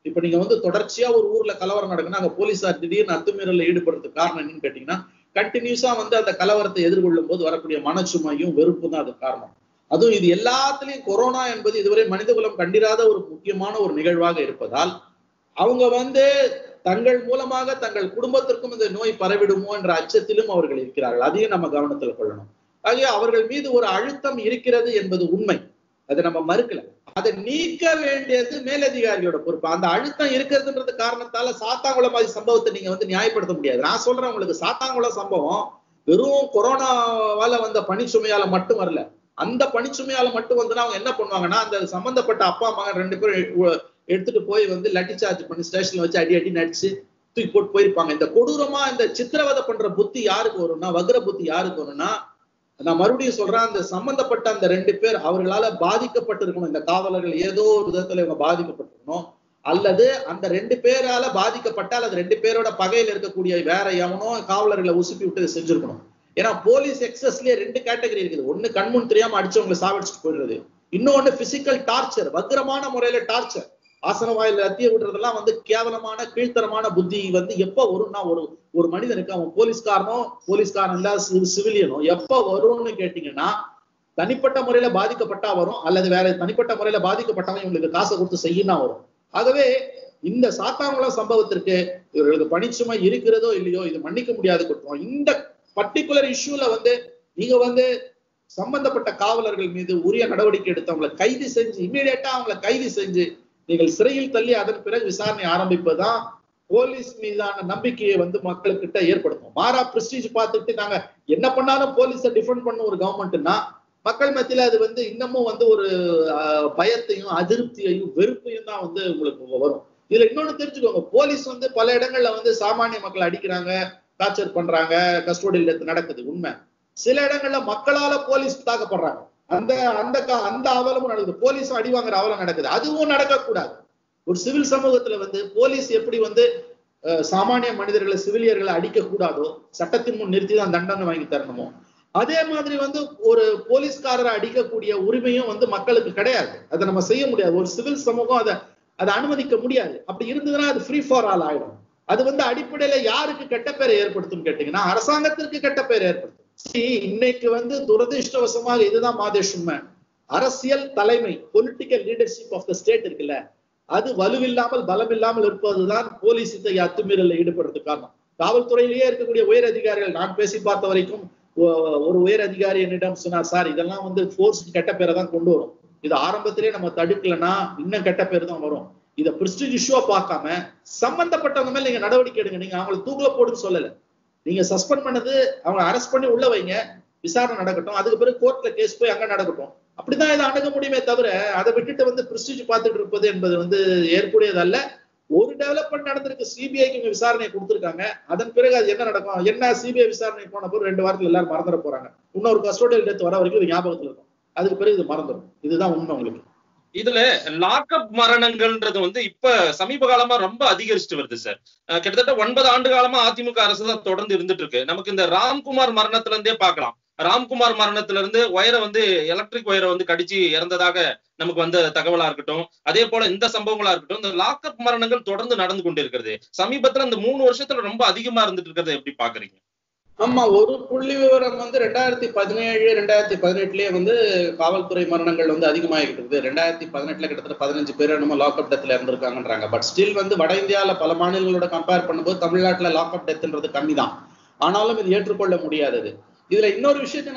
இப்ப நீங்க வந்து தொடர்ச்சியா ஒரு ஊர்ல கலவரம் நடக்குன்னா அங்க போலீஸார் திடீர்னு அத்துமீறல்ல ஈடுபடுறதுக்கு காரணம் என்னன்னு கேட்டீங்கன்னா, கண்டினியூஸா வந்து அந்த கலவரத்தை எதிர்கொள்ளும் போது வரக்கூடிய மனச்சுமையும் வெறுப்பும் தான் அது காரணம். அதுவும் இது எல்லாத்துலயும் கொரோனா என்பது இதுவரை மனிதகுலம் கண்டிராத ஒரு முக்கியமான ஒரு நிகழ்வாக இருப்பதால் அவங்க வந்து தங்கள் மூலமாக தங்கள் குடும்பத்திற்கும் இந்த நோய் பரவிடுமோ என்ற அச்சத்திலும் அவர்கள் இருக்கிறார்கள். அதையும் நம்ம கவனத்தில் கொள்ளணும். ஆகிய அவர்கள் மீது ஒரு அழுத்தம் இருக்கிறது என்பது உண்மை, அதை நம்ம மறுக்கல. அதை நீக்க வேண்டியது மேலதிகாரிகளோட பொறுப்பு. அந்த அழுத்தம் இருக்கிறதுன்றது காரணத்தால சாத்தாங்குளம் மாதிரி சம்பவத்தை நீங்க வந்து நியாயப்படுத்த முடியாது. நான் சொல்றேன் உங்களுக்கு, சாத்தாங்குளம் சம்பவம் வெறும் கொரோனாவால வந்த பனிச்சுமையால மட்டும் வரல. அந்த பனிச்சுமையால மட்டும் வந்துன்னா அவங்க என்ன பண்ணுவாங்கன்னா, அந்த சம்பந்தப்பட்ட அப்பா மகன் ரெண்டு பேரும் எடுத்துட்டு போய் வந்து லட்டி சார்ஜ் பண்ணி ஸ்டேஷன்ல வச்சு அடி அடி நடிச்சு தூக்கி போட்டு போயிருப்பாங்க. இந்த கொடூரமா இந்த சித்திரவதை பண்ற புத்தி யாருக்கு வரும்னா, வக்ர புத்தி யாருக்கு வரும்னா, நான் மறுபடியும் சொல்றேன், அந்த சம்பந்தப்பட்ட அந்த ரெண்டு பேர் அவர்களால பாதிக்கப்பட்டிருக்கணும். இந்த காவலர்கள் ஏதோ ஒரு விதத்துல இவங்க பாதிக்கப்பட்டிருக்கணும், அல்லது அந்த ரெண்டு பேரால பாதிக்கப்பட்டால் அது ரெண்டு பேரோட பகையில இருக்கக்கூடிய வேற எவனோ காவலர்களை உசுப்பி விட்டு செஞ்சிருக்கணும். ஏன்னா போலீஸ் எக்ஸஸ்லயே ரெண்டு கேட்டகரி இருக்குது. ஒண்ணு கண்முன் தெரியாம அடிச்சவங்களை சாவடிச்சுட்டு போயிடுறது, இன்னொன்னு பிசிக்கல் டார்ச்சர், வக்ரமான முறையில டார்ச்சர். ஆசன வாயில அத்திய விடுறதெல்லாம் வந்து கேவலமான கீழ்த்தரமான புத்தி வந்து எப்ப வரும்னா, ஒரு ஒரு மனிதனுக்கு அவன் போலீஸ்காரனோ போலீஸ்காரன் இல்ல சிவிலியனோ எப்ப வரும்னு கேட்டீங்கன்னா, தனிப்பட்ட முறையில பாதிக்கப்பட்டா வரும், அல்லது வேற தனிப்பட்ட முறையில பாதிக்கப்பட்டவன் இவங்களுக்கு காசை கொடுத்து செய்யினா வரும். ஆகவே இந்த சாத்தாங்குளம் சம்பவத்திற்கு இவர்களுக்கு பணிச்சுமை இருக்கிறதோ இல்லையோ, இது மன்னிக்க முடியாத குற்றம். இந்த பர்டிகுலர் இஷ்யூல வந்து நீங்க வந்து சம்பந்தப்பட்ட காவலர்கள் மீது உரிய நடவடிக்கை எடுத்து அவங்களை கைது செஞ்சு இமீடியட்டா அவங்களை கைது செஞ்சு நீங்கள் சிறையில் தள்ளி அதன் பிறகு விசாரணை ஆரம்பிப்பதுதான் போலீஸ் மீதான நம்பிக்கையை வந்து மக்களுக்கிட்ட ஏற்படுத்தும். மாறா பிரஸ்டீஜ் பார்த்துட்டு நாங்க என்ன பண்ணாலும் போலீஸை டிஃபெண்ட் பண்ண ஒரு கவர்மெண்ட்னா, மக்கள் மத்தியில அது வந்து இன்னமும் வந்து ஒரு பயத்தையும் அதிருப்தியையும் வெறுப்பையும் தான் வந்து உங்களுக்கு வரும். இதுல இன்னொன்னு தெரிஞ்சுக்கோங்க, போலீஸ் வந்து பல இடங்கள்ல வந்து சாமானிய மக்களை அடிக்கிறாங்க, டார்ச்சர் பண்றாங்க, கஸ்டோடியல் டெத் நடக்குது உண்மை. சில இடங்கள்ல மக்களால போலீஸ் தாக்கப்படுறாங்க, அந்த அந்த அந்த அவலமும் நடக்குது. போலீஸும் அடி வாங்குற அவலம் நடக்குது, அதுவும் நடக்கக்கூடாது. ஒரு சிவில் சமூகத்துல வந்து போலீஸ் எப்படி வந்து சாமானிய மனிதர்களை சிவிலியர்களை அடிக்க கூடாதோ, சட்டத்தின் முன் நிறுத்தி தான் தண்டனை வாங்கி தரணுமோ, அதே மாதிரி வந்து ஒரு போலீஸ்காரரை அடிக்கக்கூடிய உரிமையும் வந்து மக்களுக்கு கிடையாது. அதை நம்ம செய்ய முடியாது. ஒரு சிவில் சமூகம் அதை அதை அனுமதிக்க முடியாது. அப்படி இருந்ததுன்னா அது ஃப்ரீ ஃபார் ஆல் ஆயிடும். அது வந்து அடிப்படையில யாருக்கு கெட்ட பேரை ஏற்படுத்தும் கேட்டீங்கன்னா, அரசாங்கத்திற்கு கெட்ட பேரை ஏற்படுத்தும். இன்னைக்கு வந்து துரதிருஷ்டவசமாக இதுதான் மாதேஷ் உண்மை, அரசியல் தலைமை political leadership of the state இருக்குல்ல, அது வலுவில்லாமல் பலம் இல்லாமல் இருப்பதுதான் போலீஸ் இத்தகைய அத்துமீறலில் ஈடுபடுறதுக்கு காரணம். காவல்துறையிலேயே இருக்கக்கூடிய உயர் அதிகாரிகள், நான் பேசி பார்த்த வரைக்கும் ஒரு உயர் அதிகாரி என்னிடம் சொன்னார், சார் இதெல்லாம் வந்து போர்ஸ் கெட்ட பேரை தான் கொண்டு வரும், இது ஆரம்பத்திலேயே நம்ம தடுக்கலன்னா இன்னும் கெட்ட பேர் தான் வரும். இதை பிரெஸ்டீஜ் இஷ்யூவா பார்க்காம சம்பந்தப்பட்டவங்க மேல நீங்க நடவடிக்கை எடுங்க. நீங்க அவங்களை தூக்கல போடுன்னு சொல்லல, நீங்க சஸ்பெண்ட் பண்ணது அவங்க அரெஸ்ட் பண்ணி உள்ள வைங்க, விசாரணை நடக்கட்டும், அதுக்கு பிறகு கோர்ட்ல கேஸ் போய் அங்க நடக்கட்டும். அப்படிதான் இதை அணுக முடியுமே தவிர அதை விட்டுட்டு வந்து பிரெஸ்டீஜ் பார்த்துட்டு இருப்பது என்பது வந்து ஏற்புடையதல்ல. ஒரு டெவலப்மெண்ட் நடந்திருக்கு, சிபிஐக்கு விசாரணை கொடுத்திருக்காங்க, அதன் பிறகு அது என்ன நடக்கும், என்ன சிபிஐ விசாரணை போன போது ரெண்டு வாரத்துல எல்லாரும் மறந்துட போறாங்க, இன்னொரு கஸ்டோடியல் டெத் வர வரைக்கும் இது ஞாபகத்துல இருக்கும், அதுக்கு பிறகு இது மறந்துடும். இதுதான் உண்மை. உங்களுக்கு இதுல லாக்அப் மரணங்கள்ன்றது வந்து இப்ப சமீப காலமா ரொம்ப அதிகரிச்சுட்டு வருது சார். கிட்டத்தட்ட ஒன்பது ஆண்டு காலமா அதிமுக அரசு தான் தொடர்ந்து இருந்துட்டு இருக்கு. நமக்கு இந்த ராம்குமார் மரணத்துல இருந்தே பார்க்கலாம். ராம்குமார் மரணத்துல இருந்து ஒயரை வந்து எலக்ட்ரிக் ஒயரை வந்து கடிச்சு இறந்ததாக நமக்கு வந்த தகவலா இருக்கட்டும், அதே போல இந்த சம்பவங்களா இருக்கட்டும், இந்த லாக்அப் மரணங்கள் தொடர்ந்து நடந்து கொண்டு இருக்கிறது. சமீபத்துல இந்த மூணு வருஷத்துல ரொம்ப அதிகமா இருந்துட்டு இருக்கிறத எப்படி பாக்குறீங்க? ஆமா, ஒரு புள்ளி விவரம் வந்து ரெண்டாயிரத்தி பதினேழு ரெண்டாயிரத்தி பதினெட்டுலயே வந்து காவல்துறை மரணங்கள் வந்து அதிகமாகிட்டு இருக்குது. ரெண்டாயிரத்தி பதினெட்டுல கிட்டத்தட்ட பதினஞ்சு பேர் நம்ம லாக்அப் டெத்ல இருந்திருக்காங்கன்றாங்க. பட் ஸ்டில் வந்து வட இந்தியாவில பல மாநிலங்களோட கம்பேர் பண்ணும்போது தமிழ்நாட்டுல லாக்அப் டெத்ன்றது கம்மி தான். ஆனாலும் இது ஏற்றுக்கொள்ள முடியாதது. இதுல இன்னொரு விஷயத்த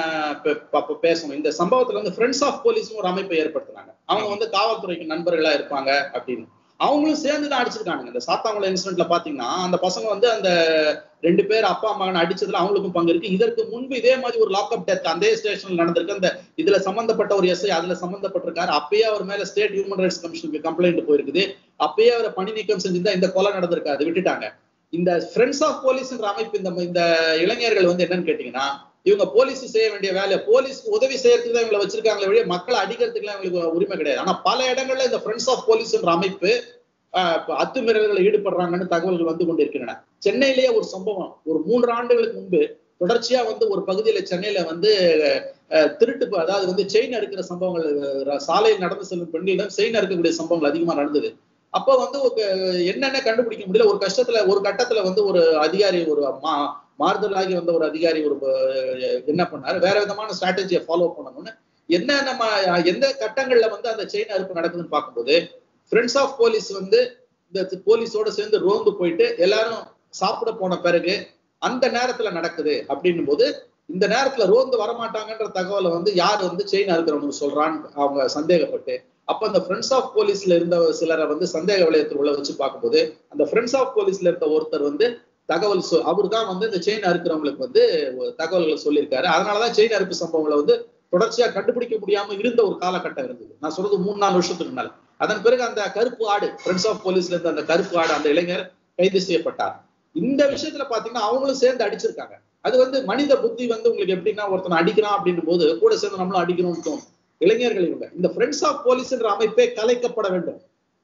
நம்ம பேசணும். இந்த சம்பவத்துல வந்து ஃப்ரெண்ட்ஸ் ஆஃப் போலீஸ் ஒரு அமைப்பை ஏற்படுத்தினாங்க. அவங்க வந்து காவல்துறைக்கு நண்பர்களா இருப்பாங்க அப்படின்னு, அவங்களும் சேர்ந்துதான் அடிச்சிருக்காங்க. இந்த சாத்தாங்குளம் இன்சிடென்ட்ல பாத்தீங்கன்னா அந்த பசங்க வந்து அந்த ரெண்டு பேர் அப்பா மகன் அடிச்சதுல அவங்களுக்கும் பங்கு இருக்கு. இதற்கு முன்பு இதே மாதிரி ஒரு லாக்அப் டெத் அந்த ஸ்டேஷன்ல நடந்திருக்கு. அந்த இதுல சம்பந்தப்பட்ட ஒரு எஸ்ஐ அதுல சம்பந்தப்பட்டிருக்காரு. அப்பயே அவர் மேல ஸ்டேட் ஹியூமன் ரைட்ஸ் கமிஷனுக்கு கம்ப்ளைண்ட் போயிருக்குது. அப்பயே அவரை பணி நீக்கம் செஞ்சிருந்தா இந்த கொலை நடந்திருக்காது, விட்டுட்டாங்க. இந்த ஃப்ரெண்ட்ஸ் ஆஃப் போலீஸ்ன்ற அமைப்பு இந்த இந்த இளைஞர்கள் வந்து என்னன்னு கேட்டீங்கன்னா, இவங்க போலீஸ் செய்ய வேண்டிய வேலை, போலீஸ்க்கு உதவி செய்யறதுக்கு தான் இவங்களை வச்சிருக்காங்களே வழிய மக்களை அடிக்கிறதுக்குலாம் இவங்களுக்கு உரிமை கிடையாது. ஆனா பல இடங்கள்ல இந்த ஃப்ரெண்ட்ஸ் ஆஃப் போலீஸ்ன்ற அமைப்பு அத்துமீறல்களை ஈடுபடுறாங்கன்னு தகவல்கள் வந்து கொண்டிருக்கின்றன. சென்னையிலேயே ஒரு சம்பவம் ஒரு மூன்று ஆண்டுகளுக்கு முன்பு தொடர்ச்சியா வந்து ஒரு பகுதியில சென்னையில வந்து திருட்டு, அதாவது வந்து செயின் அறுக்கிற சம்பவங்கள், சாலையில் நடந்து செல்லும் பெண்களிடம் செயின் அறுக்கக்கூடிய சம்பவங்கள் அதிகமா நடந்தது. அப்ப வந்து என்னென்ன கண்டுபிடிக்க முடியல. ஒரு கஷ்டத்துல ஒரு கட்டத்துல வந்து ஒரு அதிகாரி ஒரு மா மாறுதலாகி வந்த ஒரு அதிகாரி ஒரு என்ன பண்ணாரு, வேற விதமான ஸ்ட்ராட்டஜியை ஃபாலோ பண்ணணும்னு என்ன நம்ம எந்த கட்டங்கள்ல வந்து அந்த செயின் அறுப்பு நடக்குதுன்னு பார்க்கும்போது, ஃப்ரெண்ட்ஸ் ஆஃப் போலீஸ் வந்து இந்த போலீஸோட சேர்ந்து ரோந்து போயிட்டு எல்லாரும் சாப்பிட போன பிறகு அந்த நேரத்துல நடக்குது அப்படின்னும் போது, இந்த நேரத்துல ரோந்து வரமாட்டாங்கன்ற தகவலை வந்து யார் வந்து செயின் அறுக்கிறவங்க சொல்றான்னு அவங்க சந்தேகப்பட்டு, அப்ப அந்த ஃப்ரெண்ட்ஸ் ஆஃப் போலீஸ்ல இருந்த சிலரை வந்து சந்தேக வளையத்தில் உள்ள வச்சு பார்க்கும்போது, அந்த ஃப்ரெண்ட்ஸ் ஆஃப் போலீஸ்ல இருந்த ஒருத்தர் வந்து தகவல் சொல் அவர் தான் வந்து இந்த செயின் அறுக்கிறவங்களுக்கு வந்து தகவல்களை சொல்லியிருக்காரு. அதனாலதான் செயின் அறுப்பு சம்பவங்களை வந்து தொடர்ச்சியா கண்டுபிடிக்க முடியாம இருந்த ஒரு காலகட்டம் இருந்தது. நான் சொல்றது மூணு நாலு வருஷத்துக்கு முன்னால. அதன் பிறகு அந்த கருப்பு ஆடு ஃப்ரெண்ட்ஸ் ஆஃப் போலீஸ்ல இருந்த அந்த கருப்பு ஆடு அந்த இளைஞர் கைது செய்யப்பட்டார். இந்த விஷயத்துல பாத்தீங்கன்னா அவங்களும் சேர்ந்து அடிச்சிருக்காங்க. அது வந்து மனித புத்தி வந்து உங்களுக்கு எப்படின்னா ஒருத்தனை அடிக்கிறான் அப்படின்னும் போது கூட சேர்ந்து நம்மளும் அடிக்கணும்னு தோணும். இளைஞர்கள் இவங்க இந்த ஃப்ரெண்ட்ஸ் ஆஃப் போலீஸ் என்ற அமைப்பே கலைக்கப்பட வேண்டும்.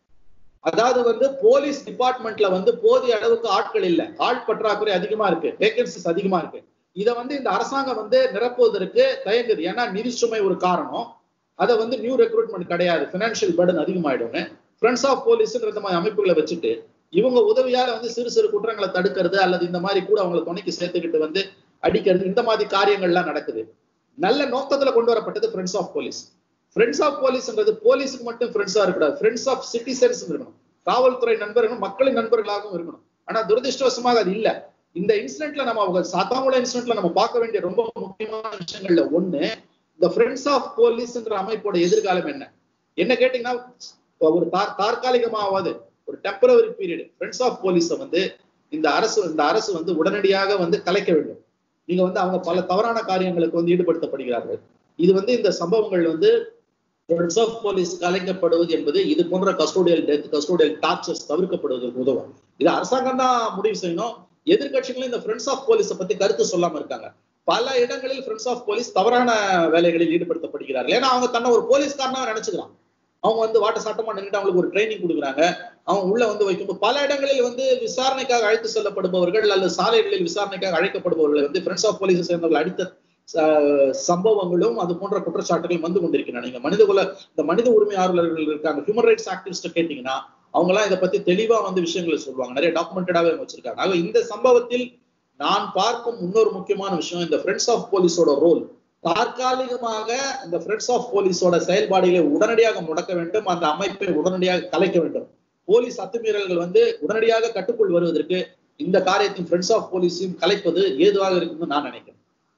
அதாவது வந்து போலீஸ் டிபார்ட்மெண்ட்ல வந்து போதிய அளவுக்கு ஆட்கள் இல்ல, ஆள் பற்றாக்குறை அதிகமா இருக்கு, வேகன்சிஸ் அதிகமா இருக்கு. இதை வந்து இந்த அரசாங்கம் வந்து நிரப்புவதற்கு தயங்குது. ஏன்னா நிதி சுமை ஒரு காரணம். அதை வந்து நியூ ரெக்ரூட்மெண்ட் கிடையாது, பினான்சியல் பர்டன் அதிகமாயிடும். ஃப்ரெண்ட்ஸ் ஆஃப் போலீஸ்ன்ற மாதிரி அமைப்புகளை வச்சுட்டு இவங்க உதவியால வந்து சிறு சிறு குற்றங்களை தடுக்கிறது அல்லது இந்த மாதிரி கூட அவங்களை துணைக்கு சேர்த்துக்கிட்டு வந்து அடிக்கிறது, இந்த மாதிரி காரியங்கள்லாம் நடக்குது. நல்ல நோக்கத்துல கொண்டு வரப்பட்டது friends of police. Friends of போலீஸ்ன்றது போலீஸுக்கு மட்டும் ஃப்ரெண்ட்ஸா இருக்கக்கூடாது, ஃப்ரெண்ட்ஸ் ஆஃப் சிட்டிசன்ஸ் இருக்கணும். காவல்துறை நண்பர்களும் மக்களின் நண்பர்களாகவும் இருக்கணும். ஆனா துரதிருஷ்டவசமாக அது இல்ல. இந்த இன்சிடென்ட்ல நம்ம சாத்தாங்குளம் இன்சிடென்ட்ல நம்ம பார்க்க வேண்டிய ரொம்ப முக்கியமான விஷயங்கள்ல ஒண்ணு, இந்த ஃப்ரெண்ட்ஸ் ஆஃப் போலீஸ்ன்ற அமைப்போட எதிர்காலம் என்ன என்ன கேட்டீங்கன்னா, ஒரு தற்காலிகமாவது ஒரு டெம்பரவரி பீரியட் ஃப்ரெண்ட்ஸ் ஆஃப் போலீஸை வந்து இந்த அரசு இந்த அரசு வந்து உடனடியாக வந்து கலைக்க வேண்டும். நீங்க வந்து அவங்க பல தவறான காரியங்களுக்கு வந்து ஈடுபடுத்தப்படுகிறார்கள். இது வந்து இந்த சம்பவங்கள் வந்து ஃப்ரெண்ட்ஸ் ஆஃப் போலீஸ் கலைக்கப்படுவது என்பது இது போன்ற கஸ்டோடியல் டெத் கஸ்டோடியல் டார்ச்சர்ஸ் தவிர்க்கப்படுவதற்கு உதவும். இது அரசாங்கம் தான் முடிவு செய்யணும். எதிர்கட்சிகளும் இந்த ஃப்ரெண்ட்ஸ் ஆஃப் போலீஸை பத்தி கருத்து சொல்லாம இருக்காங்க. பல இடங்களில் ஃப்ரெண்ட்ஸ் ஆஃப் போலீஸ் தவறான வேலைகளில் ஈடுபடுத்தப்படுகிறார்கள். ஏன்னா அவங்க தன்னை ஒரு போலீஸ்காரனா நினைச்சுக்கிறான். அவங்க வந்து வாட்ட சாட்டமா நின்றுட்டு அவங்களுக்கு ஒரு ட்ரைனிங் கொடுக்குறாங்க. அவங்க உள்ள வந்து வைக்கும்போது பல இடங்களில் வந்து விசாரணைக்காக அழைத்து செல்லப்படுபவர்கள் அல்லது சாலைகளில் விசாரணைக்காக அழைக்கப்படுபவர்களை வந்து ஃப்ரெண்ட்ஸ் ஆஃப் போலீஸை சேர்ந்தவர்கள் அடித்த சம்பவங்களும் அது போன்ற குற்றச்சாட்டுகள் வந்து கொண்டிருக்கின்றன. நீங்க மனிதகுல இந்த மனித உரிமை ஆர்வலர்கள் இருக்காங்க, ஹியூமன் ரைட்ஸ் ஆக்டிவிஸ்ட் கேட்டீங்கன்னா அவங்க எல்லாம் இதை பத்தி தெளிவா வந்து விஷயங்களை சொல்லுவாங்க. நிறைய டாக்குமெண்டடாவே வச்சிருக்காங்க. ஆக இந்த சம்பவத்தில் நான் பார்க்கும் இன்னொரு முக்கியமான விஷயம், இந்த ஃப்ரெண்ட்ஸ் ஆஃப் போலீஸோட ரோல். தற்காலிகமாக இந்த ஃப்ரெண்ட்ஸ் ஆஃப் போலீஸோட செயல்பாடுகளை உடனடியாக முடக்க வேண்டும், அந்த அமைப்பை உடனடியாக கலைக்க வேண்டும். போலீஸ் அத்துமீறல்கள் வந்து உடனடியாக கட்டுக்குள் வருவதற்கு இந்த காரியத்தின் ஃப்ரெண்ட்ஸ் ஆஃப் போலீஸையும் கலைப்பது ஏதுவாக இருக்கும்னு நான் நினைக்கிறேன்.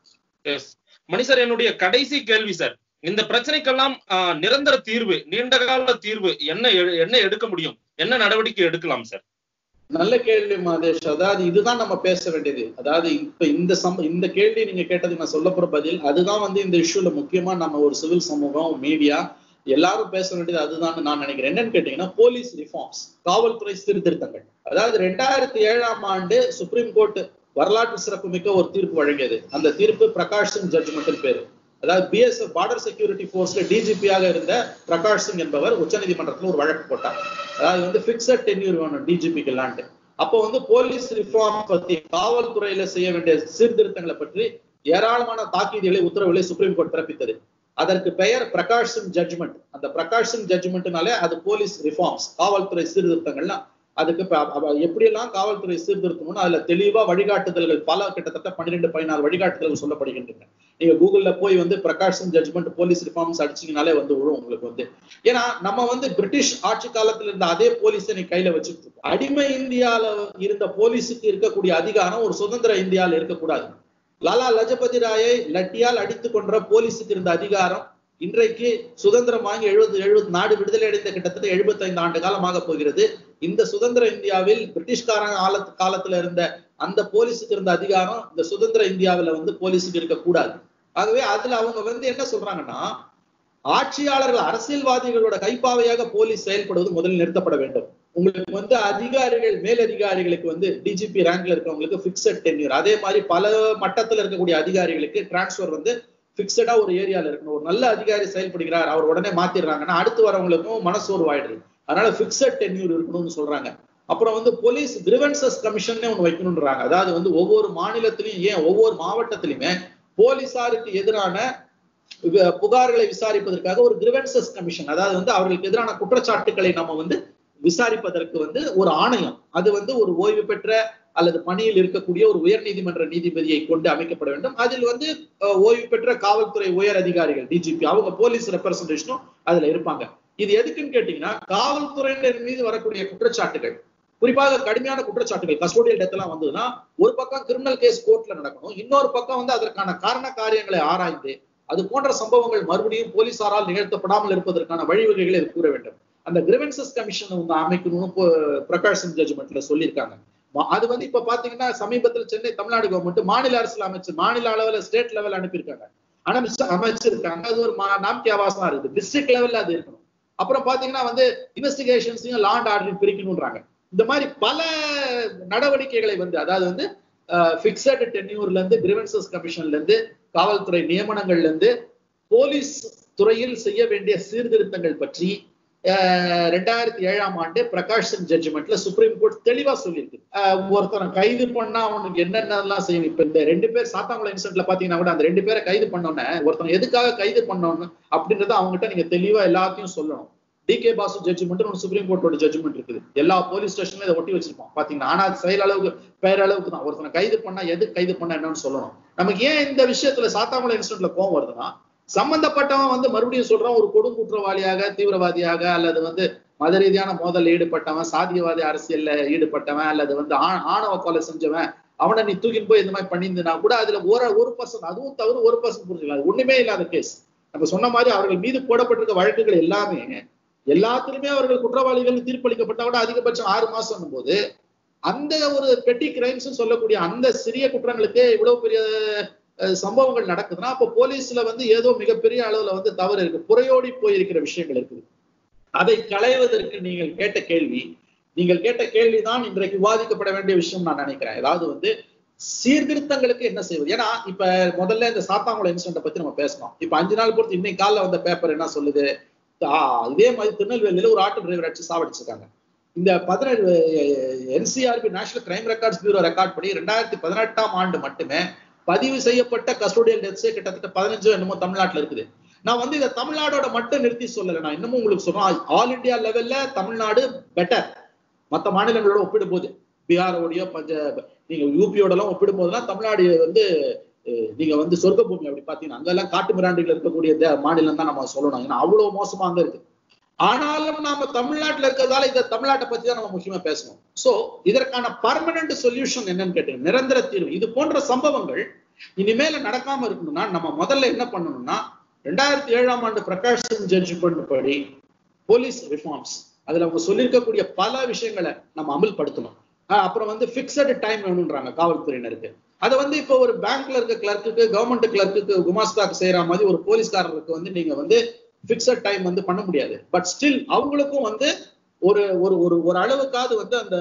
மணி சார், என்னுடைய கடைசி கேள்வி சார், இந்த பிரச்சனைக்கெல்லாம் நிரந்தர தீர்வு, நீண்ட கால தீர்வு என்ன என்ன எடுக்க முடியும், என்ன நடவடிக்கை எடுக்கலாம் சார்? நல்ல கேள்வி மாதேஷ். அதாவது இதுதான் நம்ம பேச வேண்டியது. அதாவது இப்ப இந்த சம்ப இந்த கேள்வி நீங்க கேட்டது நான் சொல்ல போற பதில் அதுதான் வந்து இந்த இஷ்யூல முக்கியமா நம்ம ஒரு சிவில் சமூகம் மீடியா எல்லாரும் பேச வேண்டியது அதுதான் நான் நினைக்கிறேன். என்னன்னு கேட்டீங்கன்னா, போலீஸ் ரிஃபார்ம்ஸ், காவல்துறை சீர்திருத்தங்கள். அதாவது ரெண்டாயிரத்தி ஏழாம் ஆண்டு சுப்ரீம் கோர்ட் வரலாற்று சிறப்பு மிக்க ஒரு தீர்ப்பு வழங்கியது. அந்த தீர்ப்பு பிரகாஷ் சிங் ஜட்ஜ்மெண்ட் பேரு. அதாவது பிஎஸ்எஃப் பார்டர் செக்யூரிட்டி போர்ஸ்ல டிஜிபியாக இருந்த பிரகாஷ் சிங் என்பவர் உச்சநீதிமன்றத்தில் ஒரு வழக்கு போட்டார். அதாவது வந்து பிக்சட் டென்யூர் வேணும் டிஜிபிக்கு இல்லாண்டு. அப்போ வந்து போலீஸ் ரிஃபார்ம் பத்தி, காவல்துறையில செய்ய வேண்டிய சீர்திருத்தங்களை பற்றி ஏராளமான தாக்கீதுகளை உத்தரவுகளை சுப்ரீம் கோர்ட் பிறப்பித்தது. அதற்கு பெயர் பிரகாஷ் சிங் ஜட்ஜ்மெண்ட். அந்த பிரகாஷ் சிங் ஜட்ஜ்மெண்ட்னாலே அது போலீஸ் ரிஃபார்ம்ஸ், காவல்துறை சீர்திருத்தங்கள்னா அதுக்கு எப்படியெல்லாம் காவல்துறை சீர்திருத்தம்னு அதுல தெளிவா வழிகாட்டுதல்கள் பல கிட்டத்தட்ட பன்னிரெண்டு பதினாறு வழிகாட்டுதல்கள் சொல்லப்படுகின்றன. நீங்க கூகுள்ல போய் வந்து Prakash Singh judgment police reforms அடிச்சீங்கனாலே வந்து விழும் உங்களுக்கு வந்து. ஏன்னா நம்ம வந்து பிரிட்டிஷ் ஆட்சி காலத்துல இருந்த அதே போலீஸை நீ கையில வச்சுட்டு இருக்கோம். அடிமை இந்தியால இருந்த போலீஸுக்கு இருக்கக்கூடிய அதிகாரம் ஒரு சுதந்திர இந்தியாவில் இருக்கக்கூடாது. லாலா லஜபதி ராயை லட்டியால் அடித்து கொன்ற போலீஸுக்கு இருந்த அதிகாரம் இன்றைக்கு சுதந்திரம் வாங்கி எழுபது எழுபது நாடு விடுதலை அடைந்த கிட்டத்தட்ட எழுபத்தி ஐந்து ஆண்டு காலமாக போகிறது. இந்த சுதந்திர இந்தியாவில் பிரிட்டிஷ்காரங்க காலத்து காலத்துல இருந்த அந்த போலீஸுக்கு இருந்த அதிகாரம் இந்த சுதந்திர இந்தியாவில வந்து போலீஸுக்கு இருக்கக்கூடாது. ஆகவே அதுல அவங்க வந்து என்ன சொல்றாங்கன்னா, ஆட்சியாளர்கள் அரசியல்வாதிகளோட கைப்பாவையாக போலீஸ் செயல்படுவது முதலில் நிறுத்தப்பட வேண்டும். உங்களுக்கு வந்து அதிகாரிகள் மேலதிகாரிகளுக்கு வந்து டிஜிபி ரேங்க்ல இருக்கவங்களுக்கு பிக்சட் டென்யூர், அதே மாதிரி பல மட்டத்துல இருக்கக்கூடிய அதிகாரிகளுக்கு டிரான்ஸ்பர் வந்து பிக்சடா ஒரு ஏரியால இருக்கணும். ஒரு நல்ல அதிகாரி செயல்படுகிறார், அவர் உடனே மாத்திடுறாங்கன்னா அடுத்து வரவங்களுக்கும் மனசோர்வாயிடுது. அதனால பிக்சட் டென்யூர் இருக்கணும்னு சொல்றாங்க. அப்புறம் வந்து போலீஸ் கிரிவன்சஸ் கமிஷன் ஒண்ணு வைக்கணும்ன்றாங்க. அதாவது வந்து ஒவ்வொரு மாநிலத்திலையும் ஏன் ஒவ்வொரு மாவட்டத்திலுமே போலீசாருக்கு எதிரான புகார்களை விசாரிப்பதற்காக ஒரு கிரிவன்சஸ் கமிஷன், அதாவது வந்து அவர்களுக்கு எதிரான குற்றச்சாட்டுகளை நம்ம வந்து விசாரிப்பதற்கு வந்து ஒரு ஆணையம், அது வந்து ஒரு ஓய்வு பெற்ற அல்லது பணியில் இருக்கக்கூடிய ஒரு உயர் நீதிமன்ற நீதிபதியை கொண்டு அமைக்கப்பட வேண்டும். அதில் வந்து ஓய்வு பெற்ற காவல்துறை உயர் அதிகாரிகள் டிஜிபி அவங்க போலீஸ் ரெப்ரசன்டேஷனும் அதுல இருப்பாங்க. இது எதுக்குன்னு கேட்டீங்கன்னா, காவல்துறையினர் மீது வரக்கூடிய குற்றச்சாட்டுகள், குறிப்பாக கடுமையான குற்றச்சாட்டுகள், கஸ்டோடியல் டெத் எல்லாம் வந்ததுன்னா ஒரு பக்கம் கிரிமினல் கேஸ் கோர்ட்ல நடக்கணும், இன்னொரு பக்கம் வந்து அதற்கான காரண காரியங்களை ஆராய்ந்து அது போன்ற சம்பவங்கள் மறுபடியும் போலீசாரால் நிகழ்த்தப்படாமல் இருப்பதற்கான வழிவகைகளை கூற வேண்டும். அந்த கிரிவென்சஸ் கமிஷன் வந்து அமைக்கணும்னு பிரகாஷ் சிங் ஜட்ஜ்மெண்ட்ல சொல்லியிருக்காங்க. அது வந்து இப்ப பாத்தீங்கன்னா சமீபத்தில் சென்னை தமிழ்நாடு கவர்மெண்ட் மாநில அரசுல அமைச்சு மாநில அளவுல ஸ்டேட் லெவல் அனுப்பியிருக்காங்க, அமைச்சிருக்காங்க. அது ஒரு நாம்கி ஆவாசமா இருக்குது. டிஸ்ட்ரிக்ட் லெவல்ல அது இருக்கணும். அப்புறம் பாத்தீங்கன்னா வந்து இன்வெஸ்டிகேஷன்ஸையும் லா அண்ட் ஆர்டரையும் பிரிக்கணும்ன்றாங்க. இந்த மாதிரி பல நடவடிக்கைகளை வந்து அதாவது வந்து பிக்சட் டென்யூர்ல இருந்து கிரிவென்சஸ் கமிஷன்ல இருந்து காவல்துறை நியமனங்கள்ல இருந்து போலீஸ் துறையில் செய்ய வேண்டிய சீர்திருத்தங்கள் பற்றி ரெண்டாயிரத்தி ஏழாம் ஆண்டு பிரகாஷ் சிங் ஜட்ஜ்மெண்ட்ல சுப்ரீம் கோர்ட் தெளிவா சொல்லியிருக்கு. ஒருத்தரை கைது பண்ணா அவனுக்கு என்னென்னலாம் செய்யணும். இப்ப இந்த ரெண்டு பேர் சாத்தாங்குளம் இன்சிடென்ட்ல பாத்தீங்கன்னா கூட அந்த ரெண்டு பேரை கைது பண்ணோன்னு ஒருத்தனை எதுக்காக கைது பண்ணணும் அப்படின்றத அவங்ககிட்ட நீங்க தெளிவா எல்லாத்தையும் சொல்லணும். D K Basu judgment supreme கோர்ட்டோட ஜட்ஜ்மெண்ட் இருக்குது. எல்லா போலீஸ் ஸ்டேஷன்ல இதை ஒட்டி வச்சிருப்போம் பாத்தீங்கன்னா. ஆனா செயல் அளவுக்கு பெயர் அளவுக்கு தான். ஒருத்தனை கைது பண்ணா எது கைது பண்ணா என்னன்னு சொல்லணும். நமக்கு ஏன் இந்த விஷயத்துல சாத்தாங்குளம் இன்சிடென்ட்ல கோவம் வருதுன்னா, சம்பந்தப்பட்டவன் வந்து மறுபடியும் சொல்றான் ஒரு கொடும் குற்றவாளியாக தீவிரவாதியாக அல்லது வந்து மத ரீதியான மோதல் ஈடுபட்டவன், சாதியவாதி அரசியல்ல ஈடுபட்டவன் அல்லது வந்து ஆணவ கொலை செஞ்சவன், அவனை நீ தூக்கிட்டு போய் இந்த மாதிரி பண்ணியிருந்தா கூட அதுல ஒரு ஒரு பர்சன்ட் அதுவும் தவிர ஒரு பர்சன்ட் புரிஞ்சுக்கலாம். ஒண்ணுமே இல்லாத கேஸ். நம்ம சொன்ன மாதிரி அவர்கள் மீது போடப்பட்டிருக்க வழக்குகள் எல்லாமே எல்லாத்திலுமே அவர்கள் குற்றவாளிகள் தீர்ப்பளிக்கப்பட்ட விட அதிகபட்சம் ஆறு மாசம் போது அந்த ஒரு பெட்டி கிரைம்ஸ் சொல்லக்கூடிய அந்த சிறிய குற்றங்களுக்கே இவ்வளவு பெரிய சம்பவங்கள் நடக்குதுன்னா அப்ப போலீஸ்ல வந்து ஏதோ மிகப்பெரிய அளவுல வந்து தவறு இருக்கு, புறையோடி போயிருக்கிற விஷயங்கள் இருக்குது. அதை களைவதற்கு நீங்கள் கேட்ட கேள்வி நீங்கள் கேட்ட கேள்விதான் இன்றைக்கு விவாதிக்கப்பட வேண்டிய விஷயம் நான் நினைக்கிறேன். அதாவது வந்து சீர்திருத்தங்களுக்கு என்ன செய்வது. ஏன்னா இப்ப முதல்ல இந்த சாத்தாங்குளம் இன்சிடென்ட் பத்தி நம்ம பேசணும். இப்ப அஞ்சு நாள் பொறுத்து இன்னைக்கு காலைல வந்த பேப்பர் என்ன சொல்லுது, இதே மாதிரி திருநெல்வேலியில ஒரு ஆட்டோ டிரைவர் அடிச்சு சாவடிச்சிருக்காங்க. இந்த பதினேழு NCRB national crime records bureau record படி ரெண்டாயிரத்தி பதினெட்டாம் ஆண்டு மட்டுமே பதிவு செய்யப்பட்ட கஸ்டோடியல் டெத்ஸே கிட்டத்தட்ட பதினஞ்சு என்னமோ தமிழ்நாட்டுல இருக்குது. நான் வந்து இதை தமிழ்நாடோட மட்டும் நிறுத்தி சொல்லல, நான் இன்னமும் உங்களுக்கு சொல்றேன். ஆல் இண்டியா லெவல்ல தமிழ்நாடு பெட்டர். மற்ற மாநிலங்களோட ஒப்பிடும் போது பீகாரோடையோ பஞ்சாப் நீங்க யூபியோட எல்லாம் ஒப்பிடும் போதுலாம் தமிழ்நாடு வந்து நீங்க வந்து சொர்க்க பூமி அப்படி பாத்தீங்கன்னா அங்கெல்லாம் காட்டு மிராண்டிகள் இருக்கக்கூடிய மாநிலம் தான் நம்ம சொல்லணும். ஏன்னா அவ்வளவு மோசமா அங்க இருக்கு. ஆனாலும் நாம தமிழ்நாட்டுல இருக்கிறதால இந்த தமிழ்நாட்டை பத்தி தான் நம்ம முக்கியமா பேசணும். சோ இதற்கான பர்மனன்ட் சொல்யூஷன் என்னன்னு கேட்டீங்க, நிரந்தர தீர்வு. இது போன்ற சம்பவங்கள் இனிமேல நடக்காம இருக்கணும்னா நம்ம முதல்ல என்ன பண்ணணும்னா ரெண்டாயிரத்தி ஏழாம் ஆண்டு பிரகாஷ் சிங் ஜட்ஜ்மெண்ட் படி போலீஸ் ரிஃபார்ம்ஸ் அதுல அவங்க சொல்லியிருக்கக்கூடிய பல விஷயங்களை நம்ம அமல்படுத்தணும். அப்புறம் வந்து பிக்சடு டைம் வேணும்ன்றாங்க காவல்துறையினருக்கு. அதை வந்து இப்போ ஒரு பேங்க்ல இருக்க கிளர்க்குக்கு கவர்மெண்ட் கிளர்க்குக்கு குமாஸ்தாக்கு செய்யற மாதிரி ஒரு போலீஸ்காரருக்கு வந்து நீங்க வந்து பிக்சட் டைம் வந்து பண்ண முடியாது. பட் ஸ்டில் அவங்களுக்கும் வந்து ஒரு ஒரு ஒரு அளவுக்காவது வந்து அந்த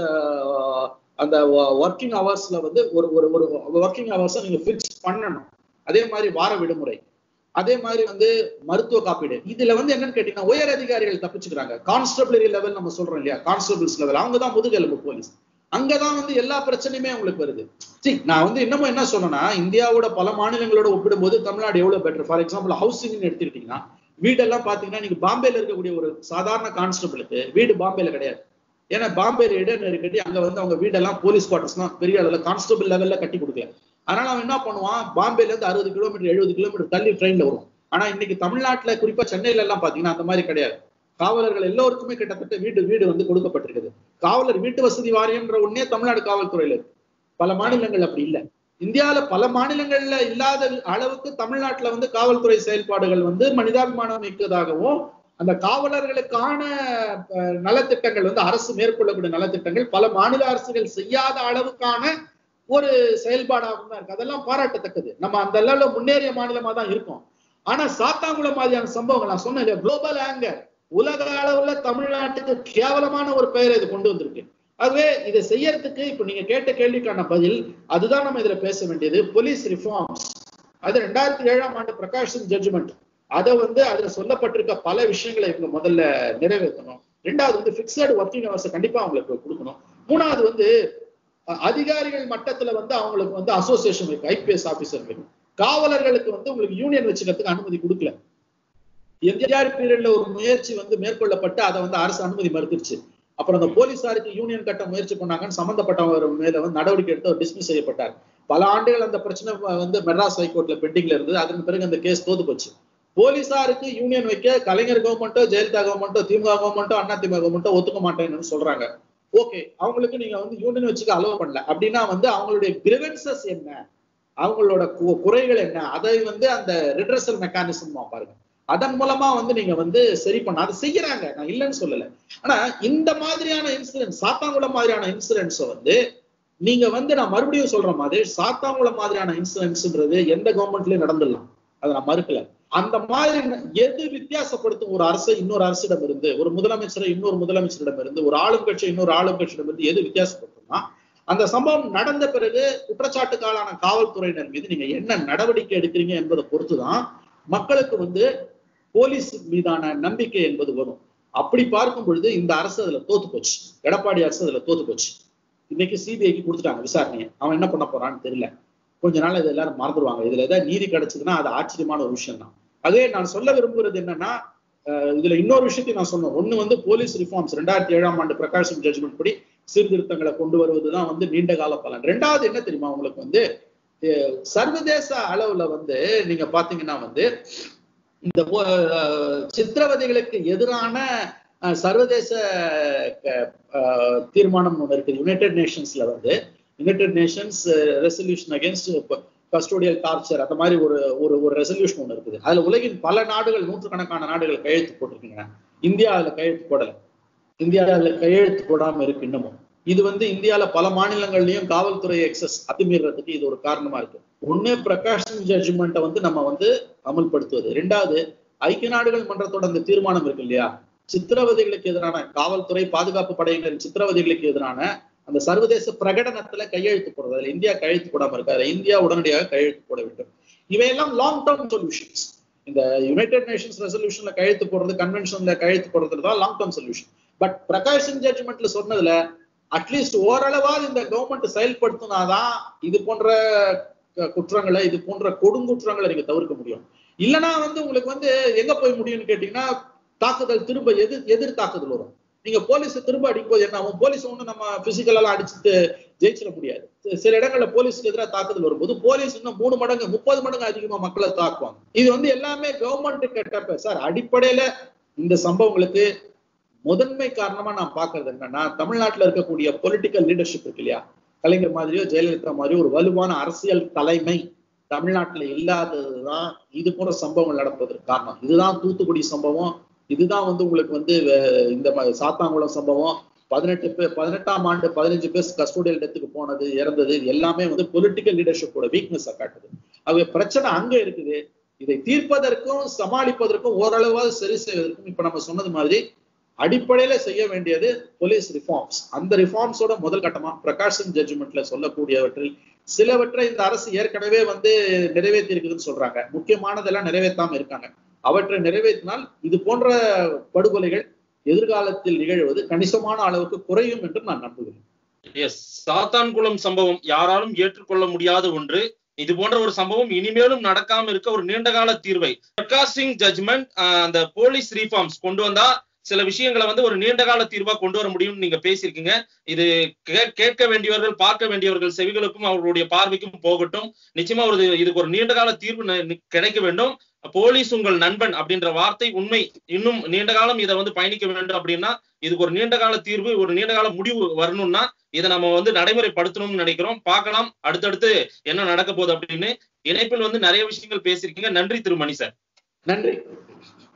அந்த ஒர்க்கிங் ஹவர்ஸ்ல வந்து ஒரு ஒரு ஒரு ஒர்க்கிங் ஹவர்ஸை நீங்க பிக்ஸ் பண்ணணும். அதே மாதிரி வார விடுமுறை, அதே மாதிரி வந்து மருத்துவ காப்பீடு. இதுல வந்து என்னன்னு கேட்டீங்கன்னா உயர் அதிகாரிகள் தப்பிச்சுக்கிறாங்க. கான்ஸ்டபிளரி லெவல் நம்ம சொல்றோம் இல்லையா, கான்ஸ்டபிள்ஸ் லெவல் அவங்க தான் முதுகெலும்பு போலீஸ். அங்கதான் வந்து எல்லா பிரச்சனையுமே உங்களுக்கு வருது. சரி, நான் வந்து இன்னமும் என்ன சொன்னேன்னா இந்தியாவோட பல மாநிலங்களோட ஒப்பிடும்போது தமிழ்நாடு எவ்வளவு பெட்டர். ஃபார் எக்ஸாம்பிள் ஹவுசிங் எடுத்துக்கிட்டீங்கன்னா வீடெல்லாம் பாத்தீங்கன்னா நீங்க பாம்பேல இருக்கக்கூடிய ஒரு சாதாரண கான்ஸ்டபிளுக்கு வீடு பாம்பேல கிடையாது. ஏன்னா பாம்பேல இட நெருக்கடி அங்க வந்து அவங்க வீடெல்லாம் போலீஸ் குவார்டர்ஸ் தான் பெரிய அளவுல கான்ஸ்டபிள் லெவல்ல கட்டி கொடுக்கல. அதனால அவன் என்ன பண்ணுவான், பாம்பேல இருந்து அறுபது கிலோமீட்டர் எழுபது கிலோமீட்டர் தள்ளி ட்ரெயின்ல வரும். ஆனா இன்னைக்கு தமிழ்நாட்டுல குறிப்பா சென்னையில எல்லாம் பாத்தீங்கன்னா அந்த மாதிரி கிடையாது. காவலர்கள் எல்லோருக்குமே கிட்டத்தட்ட வீடு வீடு வந்து கொடுக்கப்பட்டிருக்குது. காவலர் வீட்டு வசதி வாரியம்ன்ற ஒன்னே தமிழ்நாடு காவல்துறையில இருக்கு. பல மாநிலங்கள் அப்படி இல்லை. இந்தியாவில பல மாநிலங்கள்ல இல்லாத அளவுக்கு தமிழ்நாட்டுல வந்து காவல்துறை செயல்பாடுகள் வந்து மனிதாபிமானம் மிக்கதாகவும் அந்த காவலர்களுக்கான நலத்திட்டங்கள் வந்து அரசு மேற்கொள்ளக்கூடிய நலத்திட்டங்கள் பல மாநில அரசுகள் செய்யாத அளவுக்கான ஒரு செயல்பாடாகவும் தான் இருக்கு. அதெல்லாம் பாராட்டத்தக்கது. நம்ம அந்த அளவுல முன்னேறிய மாநிலமா தான் இருக்கும். ஆனா சாத்தாங்குளம் மாதிரியான சம்பவங்கள் நான் சொன்னேன், குளோபல் ஆங்கர் உலக அளவுல தமிழ்நாட்டுக்கு கேவலமான ஒரு பெயரை இது கொண்டு வந்திருக்கு. ஆகவே இதை செய்யறதுக்கு இப்ப நீங்க கேட்ட கேள்விக்கான பதில் அதுதான் நம்ம இதுல பேச வேண்டியது. போலீஸ் ரிஃபார்ம்ஸ் அது ரெண்டாயிரத்தி ஏழாம் ஆண்டு பிரகாஷ் சிங் ஜட்ஜ்மெண்ட் அதை வந்து அதுல சொல்லப்பட்டிருக்க பல விஷயங்களை இவங்க முதல்ல நிறைவேற்றணும். ரெண்டாவது வந்து பிக்சட் ஒர்க்கிங் ஹவர்ஸ் கண்டிப்பா அவங்களுக்கு கொடுக்கணும். மூணாவது வந்து அதிகாரிகள் மட்டத்துல வந்து அவங்களுக்கு வந்து அசோசியேஷன் இருக்கு, ஐபிஎஸ் ஆபீசர் இருக்கு. காவலர்களுக்கு வந்து உங்களுக்கு யூனியன் வச்சுக்கிறதுக்கு அனுமதி கொடுக்கல. எம்ஜிஆர் பீரியட்ல ஒரு முயற்சி வந்து மேற்கொள்ளப்பட்டு அதை வந்து அரசு அனுமதி மறுத்துருச்சு. அப்புறம் அந்த போலீசாருக்கு யூனியன் கட்ட முயற்சி பண்ணாங்கன்னு சம்பந்தப்பட்டவர் மேல வந்து நடவடிக்கை எடுத்து அவர் டிஸ்மிஸ் செய்யப்பட்டார். பல ஆண்டுகள் அந்த பிரச்சனை வந்து மெட்ராஸ் ஹைகோர்ட்ல பெண்டிங்ல இருந்தது. அதன் பிறகு அந்த கேஸ் தோத்து போச்சு. போலீசாருக்கு யூனியன் வைக்க கலைஞர் கவர்மெண்ட்டோ, ஜெயலலிதா கவர்மெண்ட்டோ, திமுக கவர்மெண்ட்டோ, அண்ணா திமுக கவர்மெண்ட்டோ ஒத்துக்க மாட்டேன்னு சொல்றாங்க. ஓகே, அவங்களுக்கு நீங்க வந்து யூனியன் வச்சுக்க அலோவ் பண்ணல அப்படின்னா வந்து அவங்களுடைய கிரிவன்சஸ் என்ன, அவங்களோட குறைகள் என்ன, அதை வந்து அந்த ரிட்ரஸல் மெக்கானிசம் பாருங்க. அதன் மூலமா வந்து நீங்க வந்து சரி பண்ண அதை செய்யறாங்க, நான் இல்லைன்னு சொல்லல. ஆனா இந்த மாதிரியான இன்சிடென்ட், சாத்தாங்குளம் மாதிரியான இன்சிடென்ட்ஸ் வந்து நீங்க வந்து நான் மறுபடியும் சொல்ற மாதிரி சாத்தாங்குளம் மாதிரியான இன்சிடென்ட்ஸ்ன்றது எந்த கவர்மெண்ட்லயும் நடந்துடலாம், அதை நான் மறுக்கல. அந்த மாதிரி எது வித்தியாசப்படுத்தும் ஒரு அரசை இன்னொரு அரசிடம் இருந்து, ஒரு முதலமைச்சரை இன்னொரு முதலமைச்சரிடம் இருந்து, ஒரு ஆளும் கட்சி இன்னொரு ஆளும் கட்சியிடம் இருந்து எது வித்தியாசப்படுத்தும்னா, அந்த சம்பவம் நடந்த பிறகு குற்றச்சாட்டுக்காலான காவல்துறையினர் மீது நீங்க என்ன நடவடிக்கை எடுக்கிறீங்க என்பதை பொறுத்துதான் மக்களுக்கு வந்து போலீஸ் மீதான நம்பிக்கை என்பது வரும். அப்படி பார்க்கும் பொழுது இந்த அரசு அதுல தோத்து போச்சு, எடப்பாடி அரசு அதுல தோத்து போச்சு. இன்னைக்கு சிபிஐக்கு கொடுத்துட்டாங்க விசாரணையை, அவன் என்ன பண்ண போறான்னு தெரியல. கொஞ்ச நாள் இது எல்லாரும் மறந்துடுவாங்க. இதுல ஏதாவது நீதி கிடைச்சதுன்னா அது ஆச்சரியமான ஒரு விஷயம் தான். அதே நான் சொல்ல விரும்புறது என்னன்னா, இதுல இன்னொரு விஷயத்தையும் நான் சொன்னேன். ஒண்ணு வந்து போலீஸ் ரிஃபார்ம்ஸ் ரெண்டாயிரத்தி ஏழாம் ஆண்டு பிரகாஷ் சிங் ஜட்ஜ்மெண்ட் படி சீர்திருத்தங்களை கொண்டு வருவதுதான் வந்து நீண்ட கால பலன். ரெண்டாவது என்ன தெரியுமா உங்களுக்கு வந்து, சர்வதேச அளவுல வந்து நீங்க பாத்தீங்கன்னா வந்து இந்த சித்திரவதைகளுக்கு எதிரான சர்வதேச தீர்மானம் ஒன்று இருக்குது. யுனைடெட் நேஷன்ஸ்ல வந்து united nations resolution against custodial torture, அந்த மாதிரி ஒரு ஒரு ஒரு ரெசல்யூஷன் ஒன்று இருக்குது. அதுல உலகின் பல நாடுகள், நூற்றுக்கணக்கான நாடுகள் கையெழுத்து போட்டிருக்கீங்க. இந்தியா அதுல கையெழுத்து போடல. இந்தியா அதுல கையெழுத்து போடாம இருக்கு இன்னமும். இது வந்து இந்தியால பல மாநிலங்கள்லயும் காவல்துறை எக்ஸஸ் அத்துமீறதுக்கு இது ஒரு காரணமா இருக்கு. ஒண்ணு பிரகாஷ் சிங் ஜட்ஜ்மெண்ட்டை வந்து நம்ம வந்து அமல்படுத்துவது. ரெண்டாவது, ஐக்கிய நாடுகள் மன்றத்தோட அந்த தீர்மானம் இருக்கு இல்லையா, சித்திரவதைகளுக்கு எதிரான, காவல்துறை பாதுகாப்பு படையினரின் சித்திரவதைகளுக்கு எதிரான அந்த சர்வதேச பிரகடனத்துல கையெழுத்து போடுறது. அதுல இந்தியா கையெழுத்து போடாம இருக்காரு. இந்தியா உடனடியாக கையெழுத்து போட வேண்டும். இவையெல்லாம் லாங் டேர்ம் சொல்யூஷன்ஸ். இந்த யுனைடெட் நேஷன்ஸ் ரெசல்யூஷன்ல கையெழுத்து போடுறது, கன்வென்ஷன்ல கையெழுத்து போடுறது தான் long term solution. But Prakash Singh ஜட்ஜ்மெண்ட்ல சொன்னதுல அட்லீஸ்ட் ஓரளவாக இந்த கவர்மெண்ட் செயல்படுத்தினாதான் இது போன்ற குற்றங்களை, இது போன்ற கொடுங்குற்றங்களை நீங்க தவிர்க்க முடியும். இல்லைன்னா வந்து உங்களுக்கு வந்து எங்க போய் முடியும்னு கேட்டீங்கன்னா, தாக்குதல் திரும்ப எதிர் எதிர் தாக்குதல் வரும். நீங்க போலீஸ் திரும்ப அடிக்கும் போது என்ன ஆகும், போலீஸ் ஒண்ணு நம்ம பிசிக்கலா அடிச்சுட்டு ஜெயிச்சிட முடியாது. சில இடங்கள்ல போலீஸ்க்கு எதிராக தாக்குதல் வரும்போது போலீஸ் இன்னும் மூணு மடங்கு முப்பது மடங்கு அதிகமா மக்களை தாக்குவாங்க. இது வந்து எல்லாமே கவர்மெண்ட் கெட்டப்ப சார். அடிப்படையில இந்த சம்பவங்களுக்கு முதன்மை காரணமா நான் பாக்குறது என்னன்னா, தமிழ்நாட்டுல இருக்கக்கூடிய பொலிட்டிக்கல் லீடர்ஷிப் இருக்கு இல்லையா, கலைஞர் மாதிரியோ ஜெயலலிதா மாதிரியோ ஒரு வலுவான அரசியல் தலைமை தமிழ்நாட்டுல இல்லாததுதான் இது போன்ற சம்பவங்கள் நடப்பதற்கு காரணம். இதுதான் தூத்துக்குடி சம்பவம், இதுதான் வந்து உங்களுக்கு வந்து இந்த சாத்தாங்குளம் சம்பவம், பதினெட்டு பேர் பதினெட்டாம் ஆண்டு பதினஞ்சு பேர் கஸ்டோடியல் டெத்துக்கு போனது, இறந்தது, எல்லாமே வந்து பொலிட்டிக்கல் லீடர்ஷிப்போட வீக்னஸ் காட்டுது. அது பிரச்சனை அங்க இருக்குது. இதை தீர்ப்பதற்கும் சமாளிப்பதற்கும் ஓரளவாக சரி செய்வதற்கும் இப்ப நம்ம சொன்னது மாதிரி அடிப்படையில செய்ய வேண்டியது போலீஸ் ரிஃபார்ம்ஸ். அந்த ரிஃபார்ம்ஸோட முதல் கட்டமா பிரகாஷ் சிங் ஜட்ஜ்மெண்ட்ல சொல்லக்கூடியவற்றில் சிலவற்றை இந்த அரசு ஏற்கனவே வந்து நிறைவேற்றி இருக்குதுன்னு சொல்றாங்க. முக்கியமானதெல்லாம் நிறைவேற்றாம இருக்காங்க. அவற்றை நிறைவேற்றினால் இது போன்ற படுகொலைகள் எதிர்காலத்தில் நிகழ்வது கணிசமான அளவுக்கு குறையும் என்று நான் நம்புகிறேன். எஸ், சாத்தான்குளம் சம்பவம் யாராலும் ஏற்றுக்கொள்ள முடியாத ஒன்று. இது போன்ற ஒரு சம்பவம் இனிமேலும் நடக்காம இருக்க ஒரு நீண்டகால தீர்வை பிரகாஷ் சிங் ஜட்ஜ்மெண்ட், அந்த போலீஸ் ரிஃபார்ம்ஸ் கொண்டு வந்தா சில விஷயங்களை வந்து ஒரு நீண்ட கால தீர்வா கொண்டு வர முடியும்னு நீங்க பேசியிருக்கீங்க. இது கேட்க வேண்டியவர்கள், பார்க்க வேண்டியவர்கள் செவிகளுக்கும் அவர்களுடைய பார்வைக்கும் போகட்டும். நிச்சயமா ஒரு இதுக்கு ஒரு நீண்ட கால தீர்வு கிடைக்க வேண்டும். போலீஸ் உங்கள் நண்பன் அப்படின்ற வார்த்தை உண்மை. இன்னும் நீண்ட காலம் இதை வந்து பயணிக்க வேண்டும் அப்படின்னா இதுக்கு ஒரு நீண்ட கால தீர்வு, ஒரு நீண்ட கால முடிவு வரணும்னா இதை நம்ம வந்து நடைமுறைப்படுத்தணும்னு நினைக்கிறோம். பார்க்கலாம் அடுத்தடுத்து என்ன நடக்க போகுது அப்படின்னு. இணைப்பில் வந்து நிறைய விஷயங்கள் பேசியிருக்கீங்க. நன்றி திரு மணி சார். நன்றி.